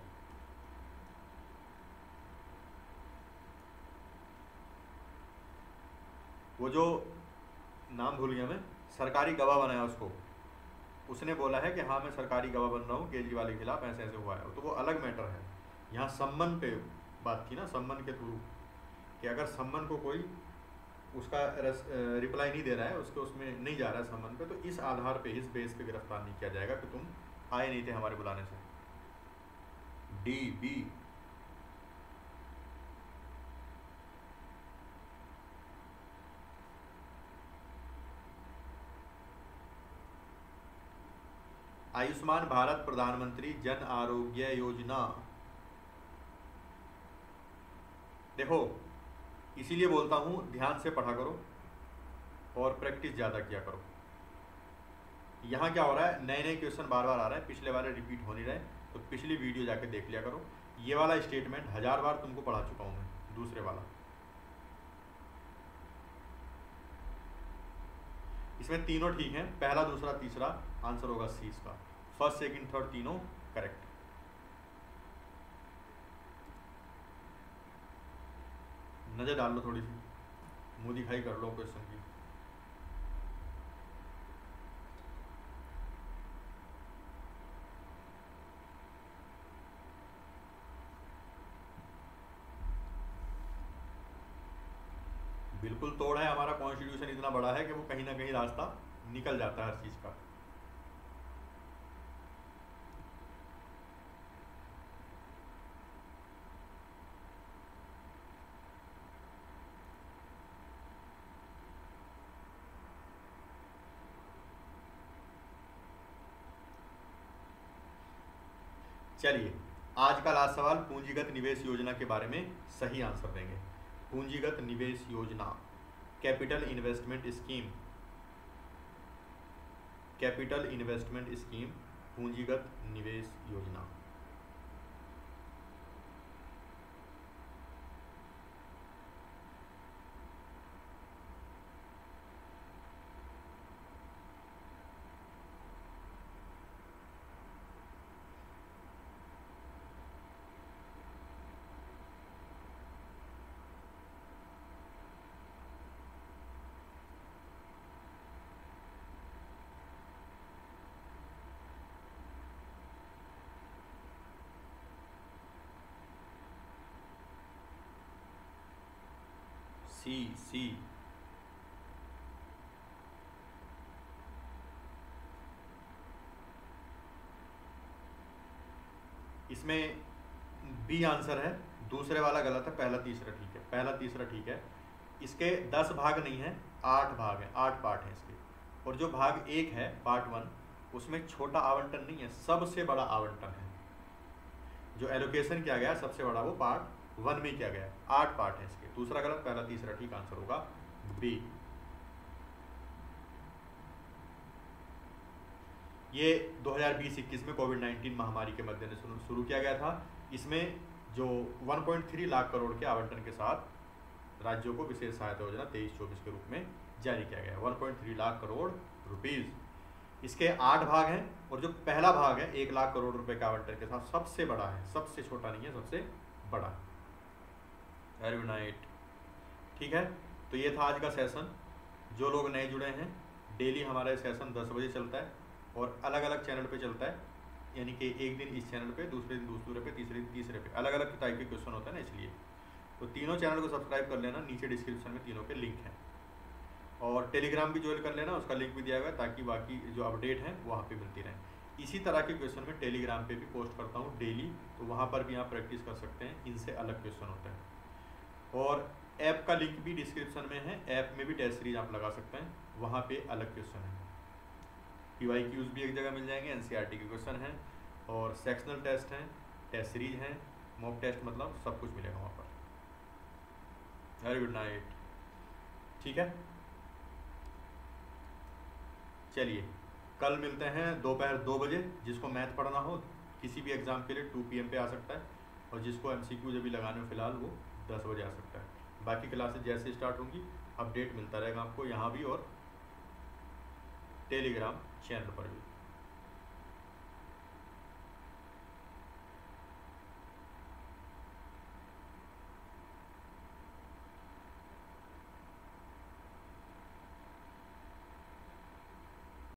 वो जो नाम भूल गया मैं, सरकारी गवाह बनाया उसको, उसने बोला है कि हाँ मैं सरकारी गवाह बन रहा हूँ केजरीवाल के खिलाफ, ऐसे ऐसे हुआ है, तो वो अलग मैटर है। यहाँ सम्मन पे बात थी ना, सम्मन के थ्रू, कि अगर सम्मन को कोई उसका रिप्लाई नहीं दे रहा है, उसके उसमें नहीं जा रहा है सम्मन पे, तो इस आधार पे, इस बेस पे गिरफ्तार नहीं किया जाएगा कि तुम आए नहीं थे हमारे बुलाने से। D B. आयुष्मान भारत प्रधानमंत्री जन आरोग्य योजना, देखो इसीलिए बोलता हूँ ध्यान से पढ़ा करो और प्रैक्टिस ज़्यादा किया करो। यहाँ क्या हो रहा है, नए नए क्वेश्चन बार बार आ रहे हैं, पिछले वाले रिपीट हो नहीं रहे, तो पिछली वीडियो जाके देख लिया करो। ये वाला स्टेटमेंट हजार बार तुमको पढ़ा चुका हूँ मैं, दूसरे वाला। इसमें तीनों ठीक हैं, पहला दूसरा तीसरा, आंसर होगा सी इसका। फर्स्ट सेकंड थर्ड तीनों करेक्ट। नजर डाल लो थोड़ी सी, मुंह दिखाई कर लो क्वेश्चन की। बिल्कुल तोड़ है, हमारा कॉन्स्टिट्यूशन इतना बड़ा है कि वो कहीं ना कहीं रास्ता निकल जाता है हर चीज का। चलिए आज का लास्ट सवाल, पूंजीगत निवेश योजना के बारे में सही आंसर देंगे। पूंजीगत निवेश योजना, capital investment scheme, capital investment scheme, पूंजीगत निवेश योजना। सी सी इसमें बी आंसर है, दूसरे वाला गलत है, पहला तीसरा ठीक है, पहला तीसरा ठीक है। इसके दस भाग नहीं है, आठ भाग है, आठ पार्ट हैं इसके। और जो भाग एक है पार्ट वन, उसमें छोटा आवंटन नहीं है, सबसे बड़ा आवंटन है। जो एलोकेशन किया गया सबसे बड़ा वो पार्ट वन में किया गया। आठ पार्ट है इसके, दूसरा गलत, पहला तीसरा ठीक, आंसर होगा बी। ये दो हज़ार बीस इक्कीस में कोविड नाइन्टीन महामारी के मद्देनजर शुरू किया गया था। इसमें जो एक पॉइंट तीन लाख करोड़ के आवंटन के साथ राज्यों को विशेष सहायता योजना तेईस चौबीस के रूप में जारी किया गया, एक पॉइंट तीन लाख करोड़ रुपीस। इसके आठ भाग हैं और जो पहला भाग है एक लाख करोड़ रुपए के आवंटन के साथ सबसे बड़ा है, सबसे छोटा नहीं है, सबसे बड़ा। Very good night. ठीक है, तो ये था आज का सेशन। जो लोग नए जुड़े हैं, डेली हमारा सेशन दस बजे चलता है और अलग अलग चैनल पे चलता है, यानी कि एक दिन इस चैनल पे, दूसरे दिन दूसरे पे, तीसरे दिन तीसरे पे, अलग अलग टाइप के क्वेश्चन होता है ना, इसलिए तो तीनों चैनल को सब्सक्राइब कर लेना, नीचे डिस्क्रिप्शन में तीनों के लिंक हैं। और टेलीग्राम भी ज्वाइन कर लेना, उसका लिंक भी दिया हुआ है, ताकि बाकी जो अपडेट हैं वहाँ पे मिलती रहें। इसी तरह के क्वेश्चन मैं टेलीग्राम पे भी पोस्ट करता हूँ डेली, तो वहाँ पर भी आप प्रैक्टिस कर सकते हैं, इनसे अलग क्वेश्चन होते हैं। और ऐप का लिंक भी डिस्क्रिप्शन में है, ऐप में भी टेस्ट सीरीज आप लगा सकते हैं, वहाँ पे अलग क्वेश्चन है। पीवाई क्यूज भी एक जगह मिल जाएंगे, एनसीईआरटी के क्वेश्चन हैं और सेक्शनल टेस्ट हैं, टेस्ट सीरीज हैं, मॉक टेस्ट, मतलब सब कुछ मिलेगा वहाँ पर। Very good night. ठीक है, चलिए कल मिलते हैं दोपहर दो बजे। जिसको मैथ पढ़ना हो किसी भी एग्जाम के लिए टू पी एम पे आ सकता है, और जिसको एम सी क्यू जब भी लगाने हो फिलहाल वो दस बजे आ सकता है। बाकी क्लासेस जैसे स्टार्ट होंगी अपडेट मिलता रहेगा आपको यहाँ भी और टेलीग्राम चैनल पर भी।